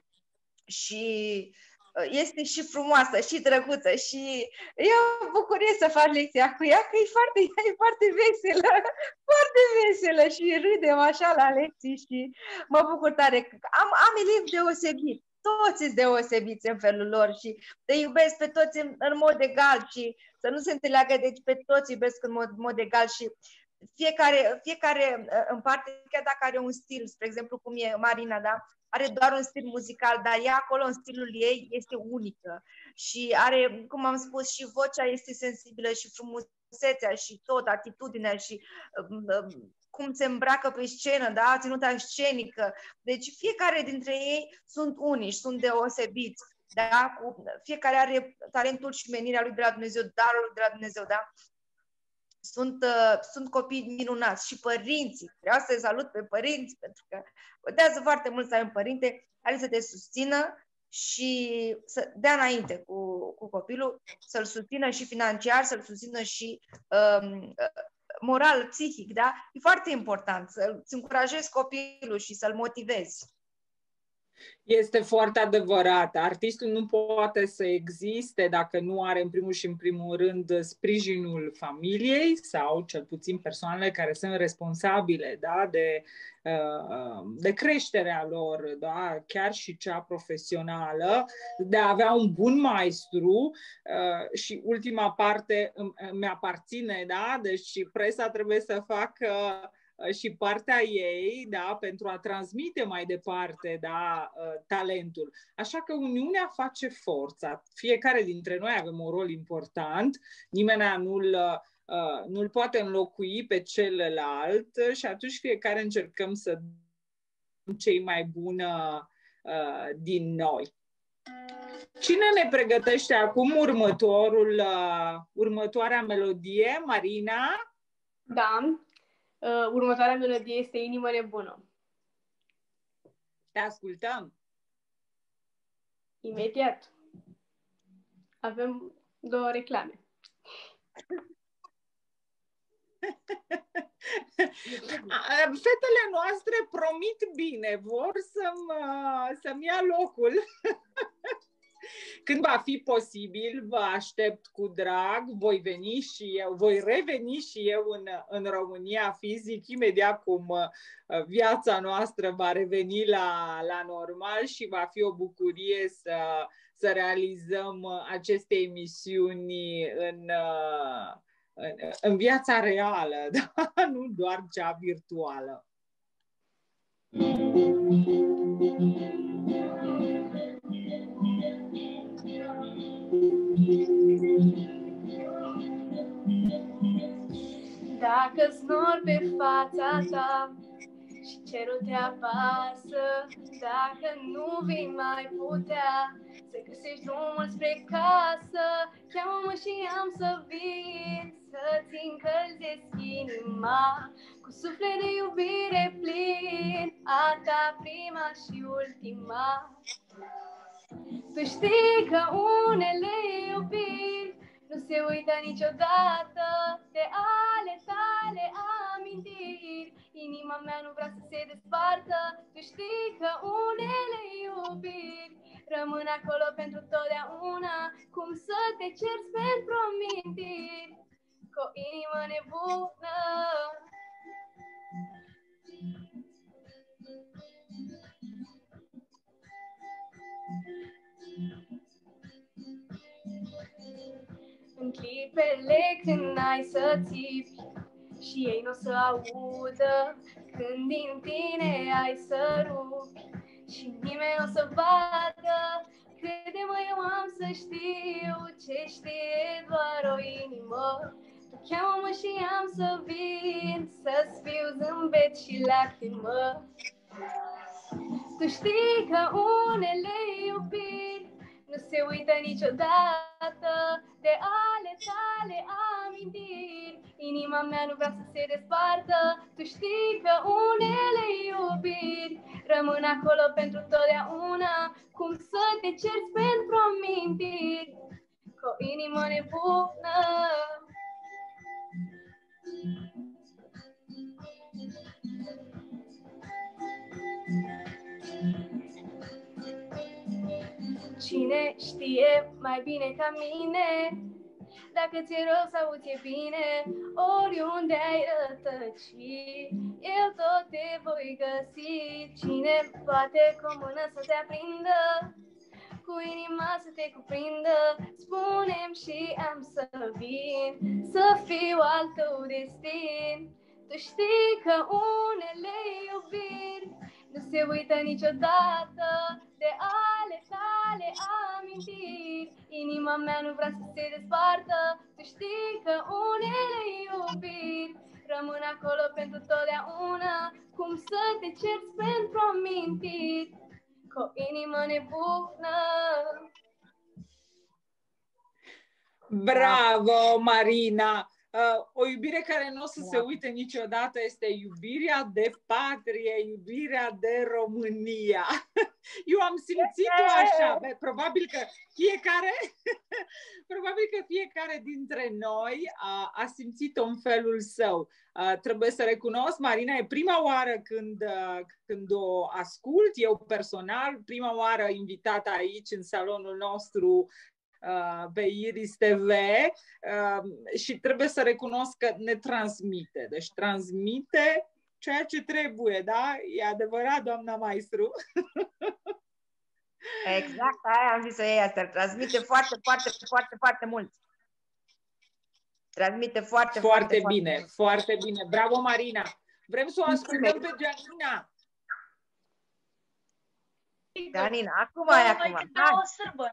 Și este și frumoasă, și drăguță. Și e o bucurie să fac lecția cu ea, că e foarte, e foarte veselă. Foarte veselă și râdem așa la lecții și mă bucur tare. Am, am elevi deosebit. Toți sunt deosebiți în felul lor și te iubesc pe toți în, în mod egal și să nu se înțeleagă, deci pe toți iubesc în mod, mod egal și fiecare, fiecare în parte, chiar dacă are un stil, spre exemplu cum e Marina, da? Are doar un stil muzical, dar ea acolo în stilul ei este unică și are, cum am spus, și vocea este sensibilă și frumusețea și tot, atitudinea și um, cum se îmbracă pe scenă, da? Ținuta scenică. Deci fiecare dintre ei sunt unici, sunt deosebiți. Da? Cu, fiecare are talentul și menirea lui de la Dumnezeu, darul lui de la Dumnezeu, da? Sunt, uh, sunt copii minunați și părinții. Vreau să salut pe părinți, pentru că contează foarte mult să ai un părinte care să te susțină și să dea înainte cu, cu copilul, să-l susțină și financiar, să-l susțină și um, moral, psihic, da? E foarte important să-ți încurajezi copilul și să-l motivezi. Este foarte adevărat. Artistul nu poate să existe dacă nu are în primul și în primul rând sprijinul familiei sau cel puțin persoanele care sunt responsabile, da, de, de creșterea lor, da, chiar și cea profesională, de a avea un bun maestru. Și ultima parte mi-aparține, da, deci presa trebuie să facă și partea ei, da, pentru a transmite mai departe, da, talentul. Așa că uniunea face forța. Fiecare dintre noi avem un rol important, nimeni nu-l, nu-l poate înlocui pe celălalt și atunci fiecare încercăm să dăm cei mai buni din noi. Cine ne pregătește acum următorul, următoarea melodie? Marina? Da. Uh, următoarea melodie este Inimă nebună. Te ascultăm. Imediat. Avem două reclame. Fetele noastre promit bine, vor să-mi, să-mi ia locul. Când va fi posibil, vă aștept cu drag, voi veni și eu, voi reveni și eu în, în România fizic, imediat cum viața noastră va reveni la, la normal și va fi o bucurie să, să realizăm aceste emisiuni în, în, în viața reală, da? Nu doar cea virtuală. Dacă snor pe fața ta și cerul te apasă, dacă nu vei mai putea să găsești drumul spre casă, cheamă-mă și am să vin să-ți încălzesc inima cu suflet de iubire plin, a ta prima și ultima. Tu știi că unele iubiri nu se uită niciodată de ale tale amintiri. Inima mea nu vrea să se despartă. Tu știi că unele iubiri rămân acolo pentru totdeauna. Cum să te cerți pentru amintiri cu o inimă nebună? În clipele când ai să țipi și ei nu o să audă, când din tine ai să rupi și nimeni nu o să vadă, crede-mă, eu am să știu ce știe doar o inimă. Tu cheamă-mă și am să vin să-ți fiu zâmbet și lacrimă. Tu știi că unele iubiri nu se uită niciodată de ale tale amintiri. Inima mea nu vrea să se despartă. Tu știi că unele iubiri rămân acolo pentru totdeauna. Cum să te cerți pentru amintiri cu o inimă nebună? Cine știe mai bine ca mine dacă ți-e rău sau ți-e bine, oriunde ai rătăci, eu tot te voi găsi. Cine poate cu o mână să te aprindă, cu inima să te cuprindă, spune-mi și am să vin să fiu al tău destin. Tu știi că unele iubiri nu se uită niciodată de ale tale amintiri. Inima mea nu vrea să se despartă. Tu știi că unele iubiri rămân acolo pentru totdeauna. Cum să te cerți pentru amintiri cu o inimă nebună? Bravo, Marina! Uh, o iubire care nu o să se uite niciodată este iubirea de patrie, iubirea de România. Eu am simțit-o așa. Probabil că fiecare, probabil că fiecare dintre noi a, a simțit-o în felul său. Uh, trebuie să recunosc, Marina, e prima oară când, uh, când o ascult, eu personal, prima oară invitată aici în salonul nostru pe Iris T V și trebuie să recunosc că ne transmite. Deci transmite ceea ce trebuie, da? E adevărat, doamna maestru? Exact, aia am zis să iei asta. Transmite foarte, foarte, foarte, foarte mult. Transmite foarte, foarte, foarte bine, foarte, foarte bine. Bravo, Marina! Vrem să o ascultăm pe Gianina. Gianina, acum ai acum. Hai. O sârbă.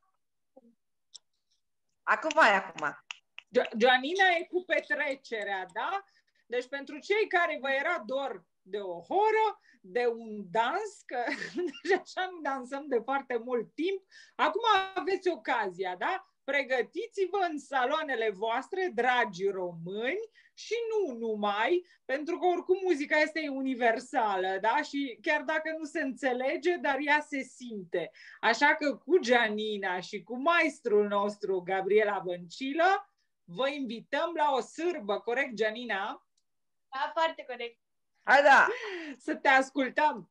Acum ai acum. Gianina e cu petrecerea, da? Deci pentru cei care vă era dor de o horă, de un dans, că deci așa nu dansăm de foarte mult timp, acum aveți ocazia, da? Pregătiți-vă în saloanele voastre, dragi români, și nu numai, pentru că oricum muzica este universală, da? Și chiar dacă nu se înțelege, dar ea se simte. Așa că cu Gianina și cu maestrul nostru, Gabriela Băncilă, vă invităm la o sârbă, corect, Gianina? Da, foarte corect. Hai da! Să te ascultăm!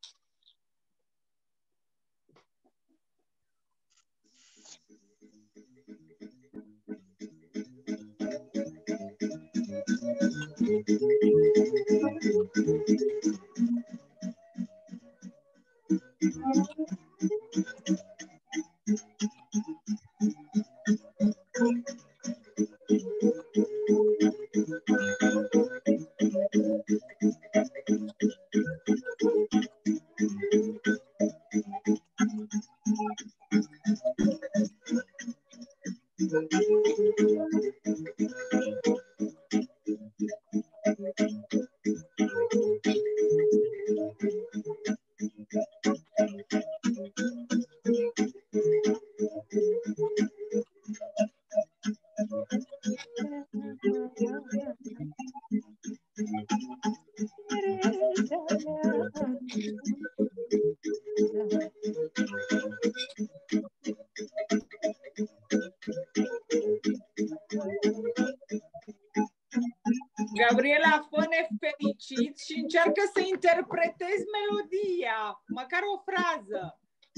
Gabriela, fă-ne fericiți și încearcă să interpretezi melodia, măcar o frază.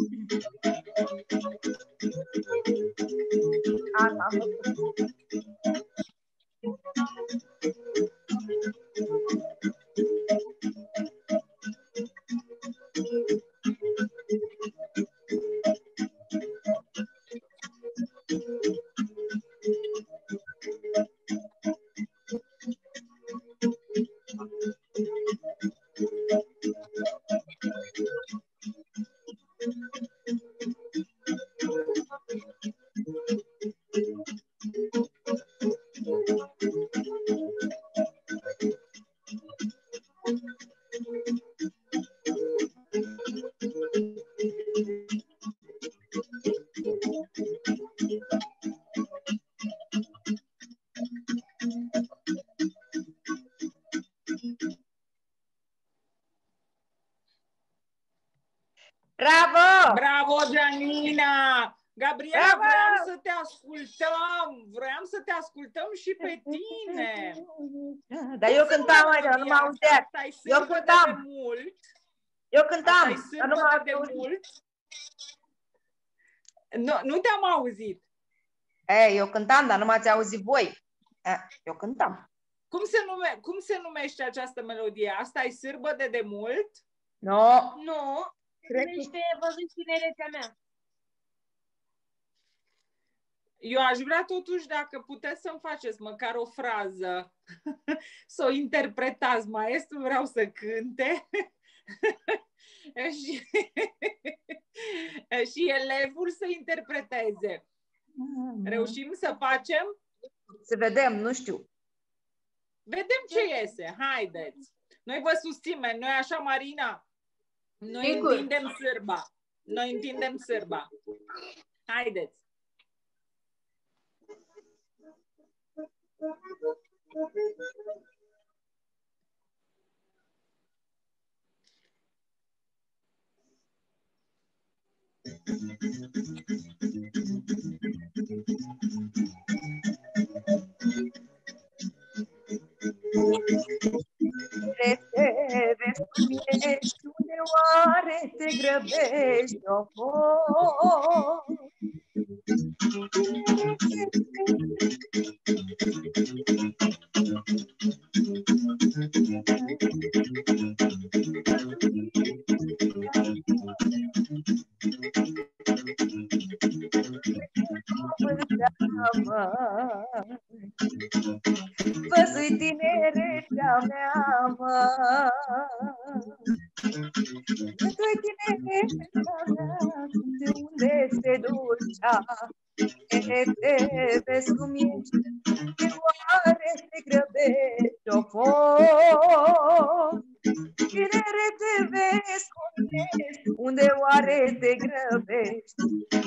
Bravo! Bravo, Gianina! Gabriela, Bravo! vreau să te ascultăm! Vreau să te ascultăm și pe tine! Dar eu cântam, mai dar nu m-am auzit. Eu cântam. De mult. Eu cântam, dar nu m-am de mult. Nu, nu te-am auzit. Ei, eu cântam, dar nu m-ați auzit voi. Eu cântam. Cum se, nume, cum se numește această melodie? Asta e sârbă de demult? No. Nu. Se numește Văzând tinerețea mea. Eu aș vrea totuși, dacă puteți să-mi faceți măcar o frază, să o interpretați. Maestrul vreau să cânte și, și elevul să interpreteze. Reușim să facem? Să vedem, nu știu. Vedem ce iese. Haideți. Noi vă susținem. Noi așa, Marina? Noi Sigur. întindem sârba. Noi întindem sârba. Haideți. Te vezi cum ești, unde oare te grăbești, oh, văzui tinerețea mea, mă, văzui tinerețea mea, de unde se ducea, te vezi cum ești, de oare te grăbești, o fost. Tinere te vezi cum ești, unde oare te grăbești.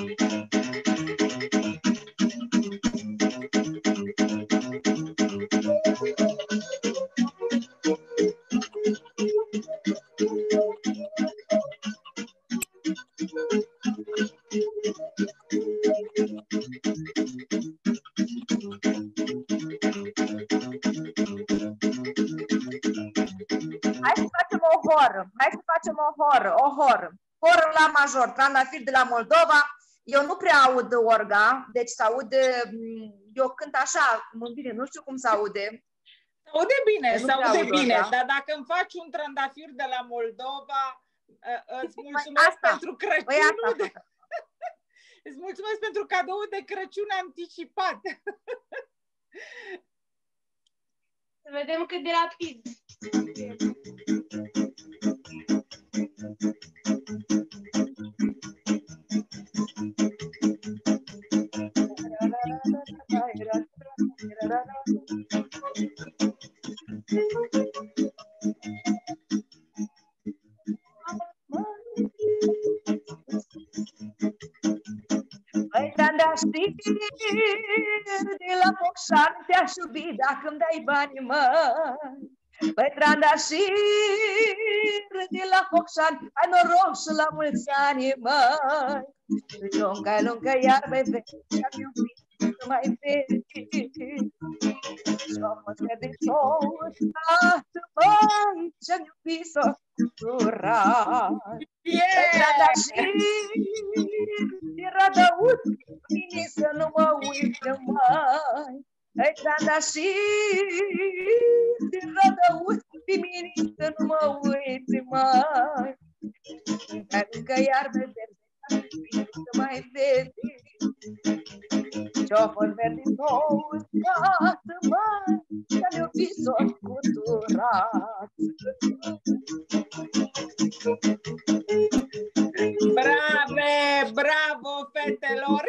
Hai să facem o horă, hai să facem o horă, o horă. Horă la major, trandafir de la Moldova. Eu nu prea aud orga, deci se aude, eu cânt așa, cum îmi vine, nu știu cum se aude. Se aude bine, se aude bine, orga. Dar dacă îmi faci un trandafir de la Moldova, îți mulțumesc păi pentru Crăciunul. Păi de... Îți mulțumesc pentru cadou de Crăciun anticipat. Să vedem cât de rapid. Păi, da, știi, de la Focșani te-aș iubi dacă îmi dai bani, măi. Păi, trandașir de la Focșani, ai noroc și la mulți ani, măi. Lungă, lungă iarbă vezi, și-am iubit să mai vezi. Și-am fost de tot, tată, măi, și-am iubit să curat. Păi, trandașir de Rădăuț, vine să nu mă uit, măi. Păi, trandașir de Rădăuț, vine să nu mă uit, măi. Încă iarbă verde, să mai vezi. Ce-o fost verde tot, tată, măi, și-am iubit s-o scuturat. Brave, bravo, fetelor!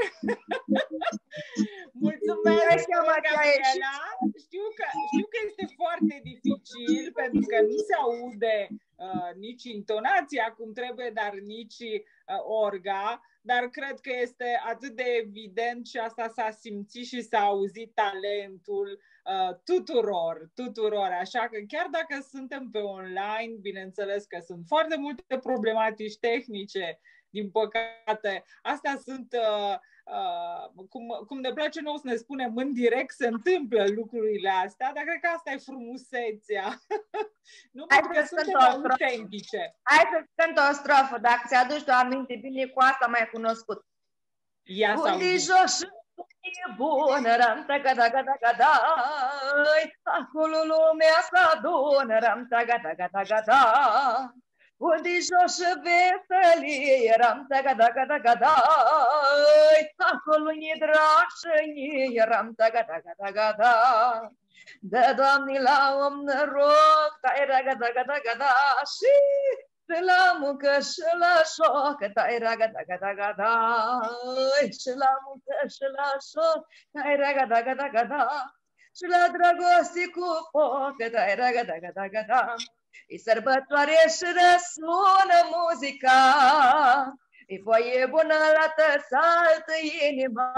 Mulțumesc, Gabriela! Știu că, știu că este foarte dificil pentru că nu se aude uh, nici intonația cum trebuie, dar nici uh, orga, dar cred că este atât de evident și asta s-a simțit și s-a auzit talentul uh, tuturor, tuturor. Așa că chiar dacă suntem pe online, bineînțeles că sunt foarte multe problematici tehnice, din păcate. Astea sunt, uh, uh, cum, cum ne place nouă să ne spunem, în direct se întâmplă lucrurile astea, dar cred că asta e frumusețea. Nu pentru că suntem autentice. Hai să cânt o strofă, dacă ți-aduci tu aminte bine, cu asta mai cunoscut. Ia să auzim. E bună, ram, taga, taga, taga, da, acolo lumea s-adună, ram, taga, taga, taga, da, unde jos și veselie, ram, taga, taga, taga, da, acolo-i drașă, ram, taga, taga, taga, da, dă, Doamne, la om noroc, tai, taga, taga, taga, da, și și la muncă și la șoc, tai, raga, taga, taga, da, și la muncă și la șoc, tai, raga, taga, taga, da, și la dragoste cu foc, tai, raga, taga, taga, da, e sărbătoare și răsună muzica, E foaie bună la saltă inima.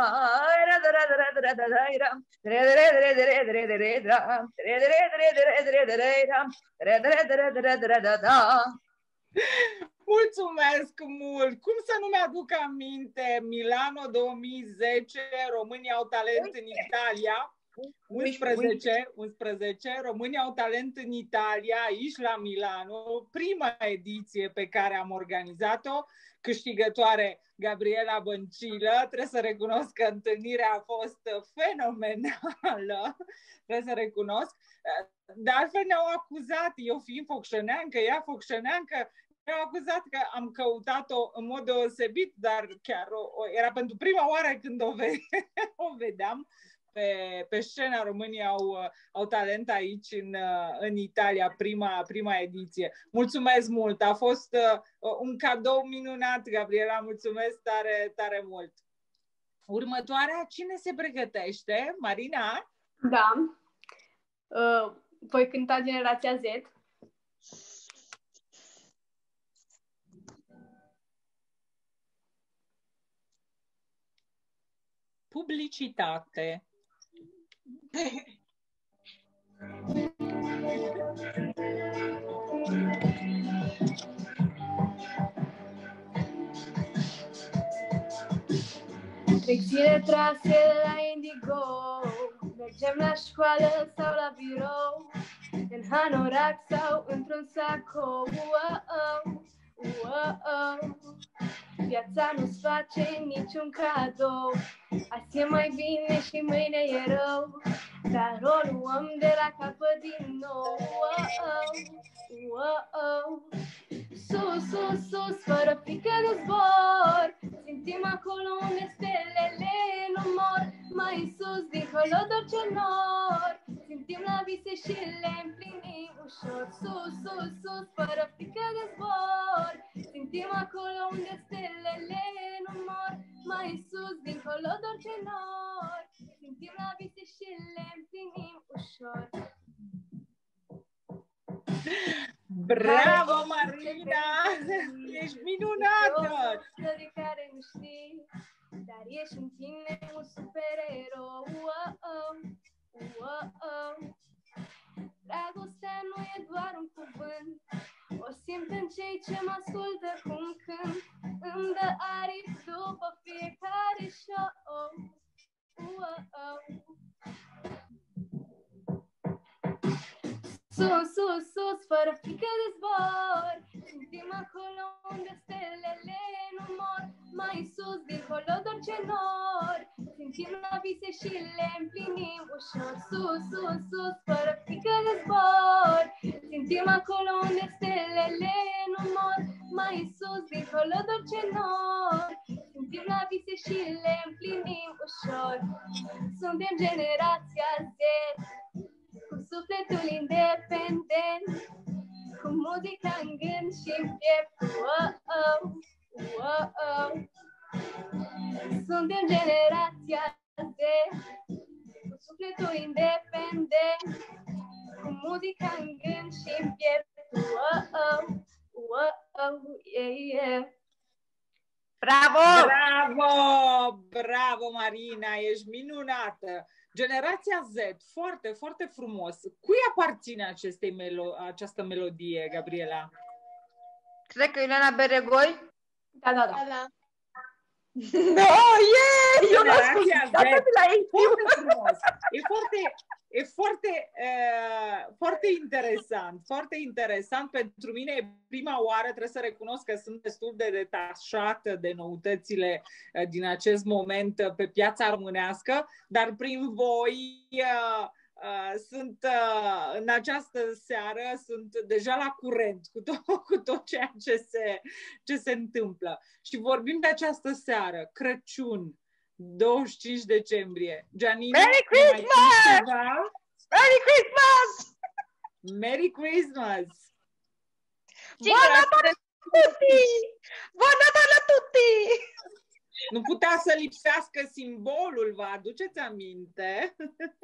Mulțumesc mult! Cum să nu mi-aduc aminte? Milano două mii zece, Românii au talent în Italia. unsprezece, unsprezece, Românii au talent în Italia, aici la Milano, prima ediție pe care am organizat-o, câștigătoare Gabriela Băncilă. Trebuie să recunosc că întâlnirea a fost fenomenală, trebuie să recunosc. De altfel ne-au acuzat, eu fiind focșăneancă, ea focșăneancă, ne-au acuzat că am căutat-o în mod deosebit, dar chiar o, o, era pentru prima oară când o, ve o vedeam. Pe, pe scena România au, au talent aici în, în Italia, prima, prima ediție. Mulțumesc mult! A fost uh, un cadou minunat, Gabriela, mulțumesc tare, tare mult! Următoarea, cine se pregătește? Marina? Da. Uh, voi cânta Generația Z. Publicitate. Trec zile trase la Indigo, mergem la școală sau la birou, în hanorac sau într-un saco. Uh-oh, uh-oh. Viața nu-ți face niciun cadou, azi e mai bine și mâine e rău, dar o luăm de la capăt din nou. Uh-oh, uh-oh. Sus, sus, sus, fără frică de zbor, simțim acolo unde stelele nu mor. Mai sus, dincolo de orice nor, simțim la vise și le împlinim ușor. Sus, sus, sus, fără frică de zbor, simțim acolo unde stelele nu mor. Mai sus, dincolo de orice nor, simțim la vise și le împlinim ușor. Bravo, Marina! Ești minunată! De care nu știi, dar ești în tine un supererou. Uh-oh, uh-oh. Dragostea nu e doar un cuvânt, o simt în cei ce mă ascultă cum cânt. Îmi dă aripi după fiecare show. Uh-oh. Sus, sus, sus, fără frică de zbor, simțim acolo unde stelele nu mor. Mai sus, dincolo de orice nor, simțim la vise și le împlinim ușor. Sus, sus, sus, fără frică de zbor, simțim acolo unde stelele nu mor. Mai sus, dincolo de orice nor, simțim la vise și le împlinim ușor. Suntem generația Z, cu sufletul independent, cu muzica în gând și în piept. Oh-oh, oh-oh. Suntem generația Z, cu sufletul independent, cu muzica în gând și în piept. Oh-oh, oh-oh, yeah, yeah. Bravo! Bravo! Bravo, Marina! Ești minunată! Generația Z, foarte, foarte frumos. Cui aparține acestei melo această melodie, Gabriela? Cred că Iuliana Beregoi. Da, da, da. Da, da. No, yeah! Eu l-am spus. Generația Z, foarte frumos. E foarte, e foarte, uh, foarte interesant, foarte interesant. Pentru mine e prima oară, trebuie să recunosc că sunt destul de detașată de noutățile uh, din acest moment uh, pe piața românească, dar prin voi uh, uh, sunt uh, în această seară, sunt deja la curent cu tot, cu tot ceea ce se, ce se întâmplă. Și vorbim de această seară, Crăciun, douăzeci și cinci decembrie. Gianina, Merry Christmas! Merry Christmas! Merry Christmas! Buon Natale a tutti! Buon Natale a tutti! Nu putea să lipsească simbolul, vă aduceți aminte?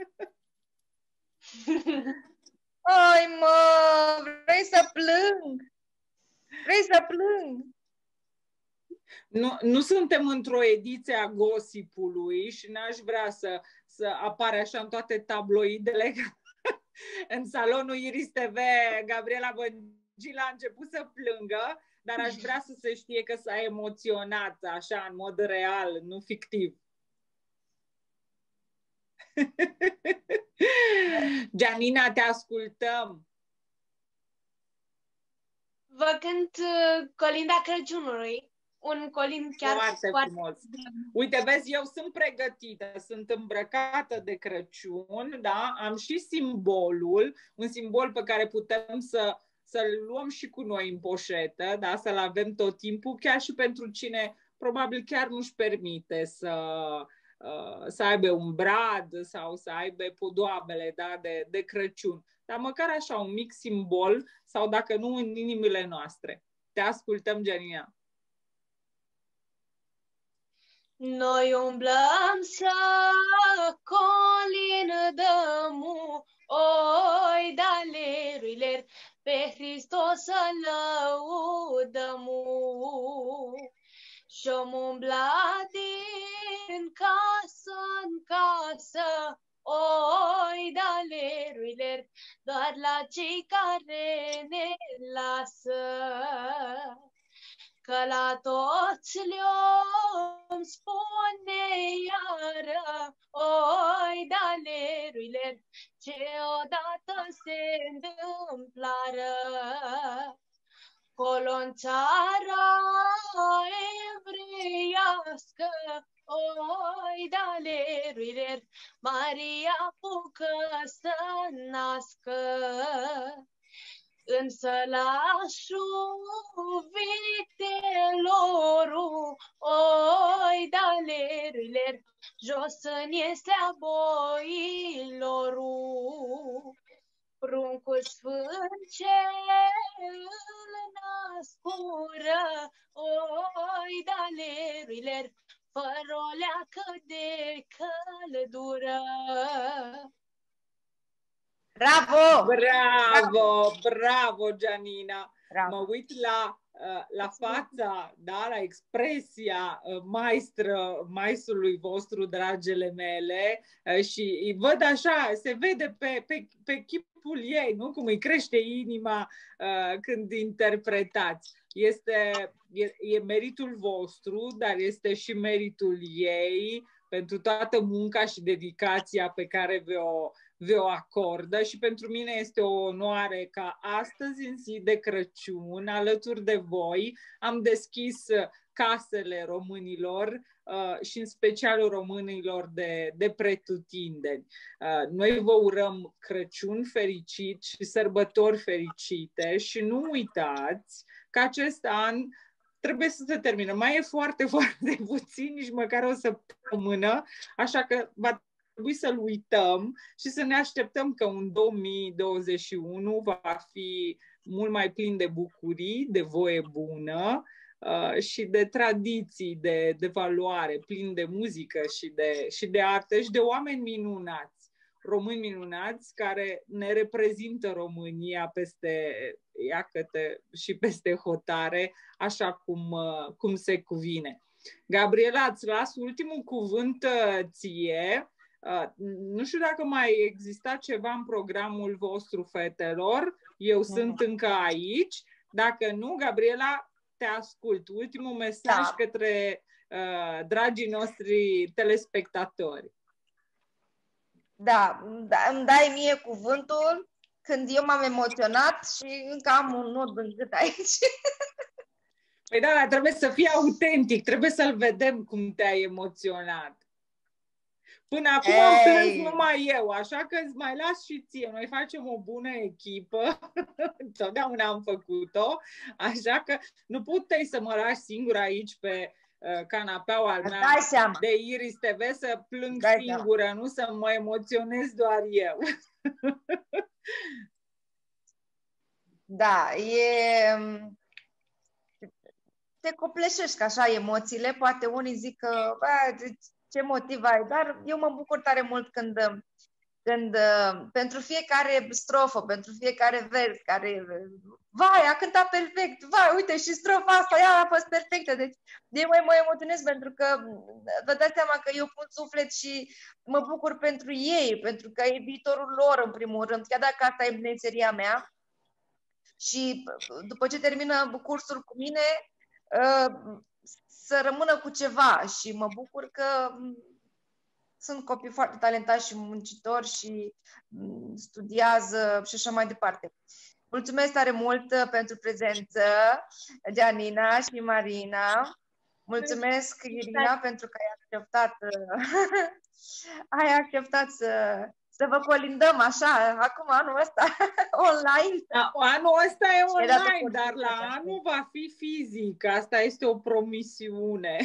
Ai, mă, vrei să plâng? Vrei să plâng? Nu, nu suntem într-o ediție a gossipului și n-aș vrea să, să apare așa în toate tabloidele. În salonul Iris T V, Gabriela Băncila a început să plângă, dar aș vrea să se știe că s-a emoționat așa, în mod real, nu fictiv. Gianina, te ascultăm. Vă cânt uh, Colinda Crăciunului. Un colind chiar foarte, foarte frumos. Uite, vezi, eu sunt pregătită, sunt îmbrăcată de Crăciun, da? Am și simbolul, un simbol pe care putem să, să-l luăm și cu noi în poșetă, da? Să-l avem tot timpul, chiar și pentru cine probabil chiar nu-și permite să, uh, să aibă un brad sau să aibă podoabele, da? de, de Crăciun. Dar măcar așa, un mic simbol sau dacă nu, în inimile noastre. Te ascultăm, Gianina. Noi umblăm să colindăm, oi daleruiler, pe Hristos să lăudăm. Și-om umbla din casă în casă, oi daleruiler, doar la cei care ne lasă. Că la toți le-om spune iară, oi daleruiler, ce odată se întâmplară. Colo-n țara evreiască, oi daleruiler, Maria pucă să nască. În sălașul vitelor, oi daleruiler, jos în iestea boilor. Pruncul sfânt ce îl nascură, oi daleruiler, fără o leacă de căldură. Bravo! Bravo, bravo, Gianina! Bravo. Mă uit la, la fața, da, la expresia maestră, maestrului vostru, dragele mele, și văd așa, se vede pe, pe, pe chipul ei, nu? Cum îi crește inima uh, când interpretați. Este, e, e meritul vostru, dar este și meritul ei pentru toată munca și dedicația pe care vi-o vi-o acordă și pentru mine este o onoare ca astăzi, în zi de Crăciun, alături de voi, am deschis casele românilor uh, și în special românilor de, de pretutindeni. Uh, noi vă urăm Crăciun fericit și sărbători fericite și nu uitați că acest an trebuie să se termină. Mai e foarte, foarte puțin, nici măcar o săptămână, așa că va trebui să-l uităm și să ne așteptăm că un două mii douăzeci și unu va fi mult mai plin de bucurii, de voie bună uh, și de tradiții, de, de valoare, plin de muzică și de, și de artă și de oameni minunați, români minunați care ne reprezintă România peste iacătă și peste hotare, așa cum, uh, cum se cuvine. Gabriela, îți las ultimul cuvânt uh, ție. Uh, nu știu dacă mai exista ceva în programul vostru, fetelor. Eu sunt încă aici. Dacă nu, Gabriela, te ascult. Ultimul mesaj da. către uh, dragii noștri telespectatori. Da, da, îmi dai mie cuvântul când eu m-am emoționat și încă am un nod în gât aici. Păi da, dar trebuie să fie autentic, trebuie să-l vedem cum te-ai emoționat. Până acum Ei. am plâns numai eu, așa că îți mai las și ție. Noi facem o bună echipă, întotdeauna am făcut-o, așa că nu puteai să mă lași singur aici pe uh, canapeaua al mea de Iris T V să plâng Dai singură, seama. Nu să mă emoționez doar eu. Da, e... te copleșești așa emoțiile, poate unii zic că bă, ce motiv ai, dar eu mă bucur tare mult când când uh, pentru fiecare strofă, pentru fiecare vers, care, vai, a cântat perfect, vai, uite, și strofa asta, ea a fost perfectă. Deci, de mai mă emoționez pentru că vă dați seama că eu pun suflet și mă bucur pentru ei, pentru că e viitorul lor, în primul rând, chiar dacă asta e meseria mea. Și după ce termină cursul cu mine, să rămână cu ceva și mă bucur că sunt copii foarte talentați și muncitori și studiază și așa mai departe. Mulțumesc tare mult pentru prezență, Gianina și Marina. Mulțumesc, Irina, pentru că ai acceptat, ai acceptat să, să vă colindăm așa, acum anul ăsta, online. Da, anul ăsta e online, dar la anul va fi fizic. Asta este o promisiune.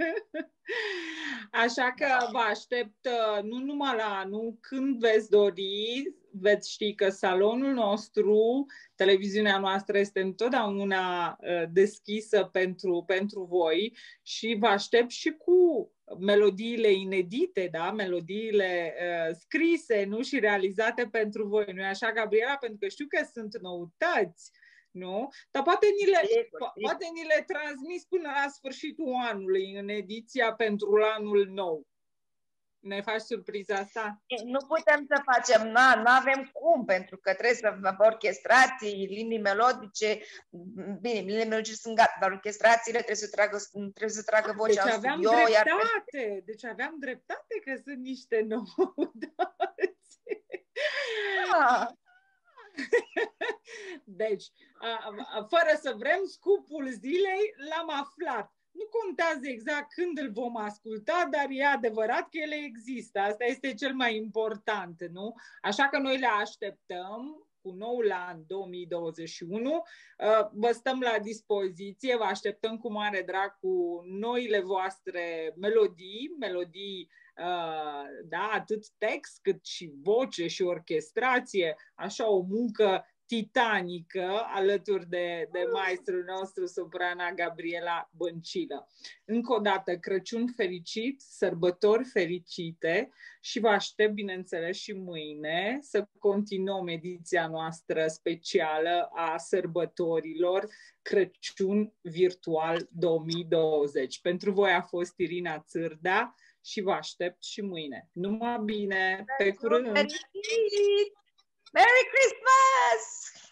Așa că vă aștept nu numai la anul, când veți dori, veți ști că salonul nostru, televiziunea noastră este întotdeauna deschisă pentru, pentru voi și vă aștept și cu melodiile inedite, da? Melodiile uh, scrise, nu? Și realizate pentru voi. Nu-i așa, Gabriela? Pentru că știu că sunt noutăți, nu? Dar poate ni le, po- poate ni le transmis până la sfârșitul anului, în ediția pentru anul nou. Ne faci surpriza asta? Nu putem să facem, nu avem cum, pentru că trebuie să orchestrații, linii melodice, bine, liniile melodice sunt gata, dar orchestrațiile trebuie să tragă, trebuie să tragă vocea deci în aveam studio. dreptate, iar... deci aveam dreptate că sunt niște noutăți. Ah. Deci, fără să vrem, scupul zilei l-am aflat. Nu contează exact când îl vom asculta, dar e adevărat că ele există. Asta este cel mai important, nu? Așa că noi le așteptăm cu noul an două mii douăzeci și unu. Vă stăm la dispoziție, vă așteptăm cu mare drag cu noile voastre melodii, melodii, da, atât text cât și voce și orchestrație, așa o muncă titanică alături de, de maestrul nostru, soprana Gabriela Băncilă. Încă o dată, Crăciun fericit, sărbători fericite și vă aștept, bineînțeles, și mâine să continuăm ediția noastră specială a sărbătorilor Crăciun Virtual două mii douăzeci. Pentru voi a fost Irina Țârdea și vă aștept și mâine. Numai bine! Pe curând! Merry Christmas!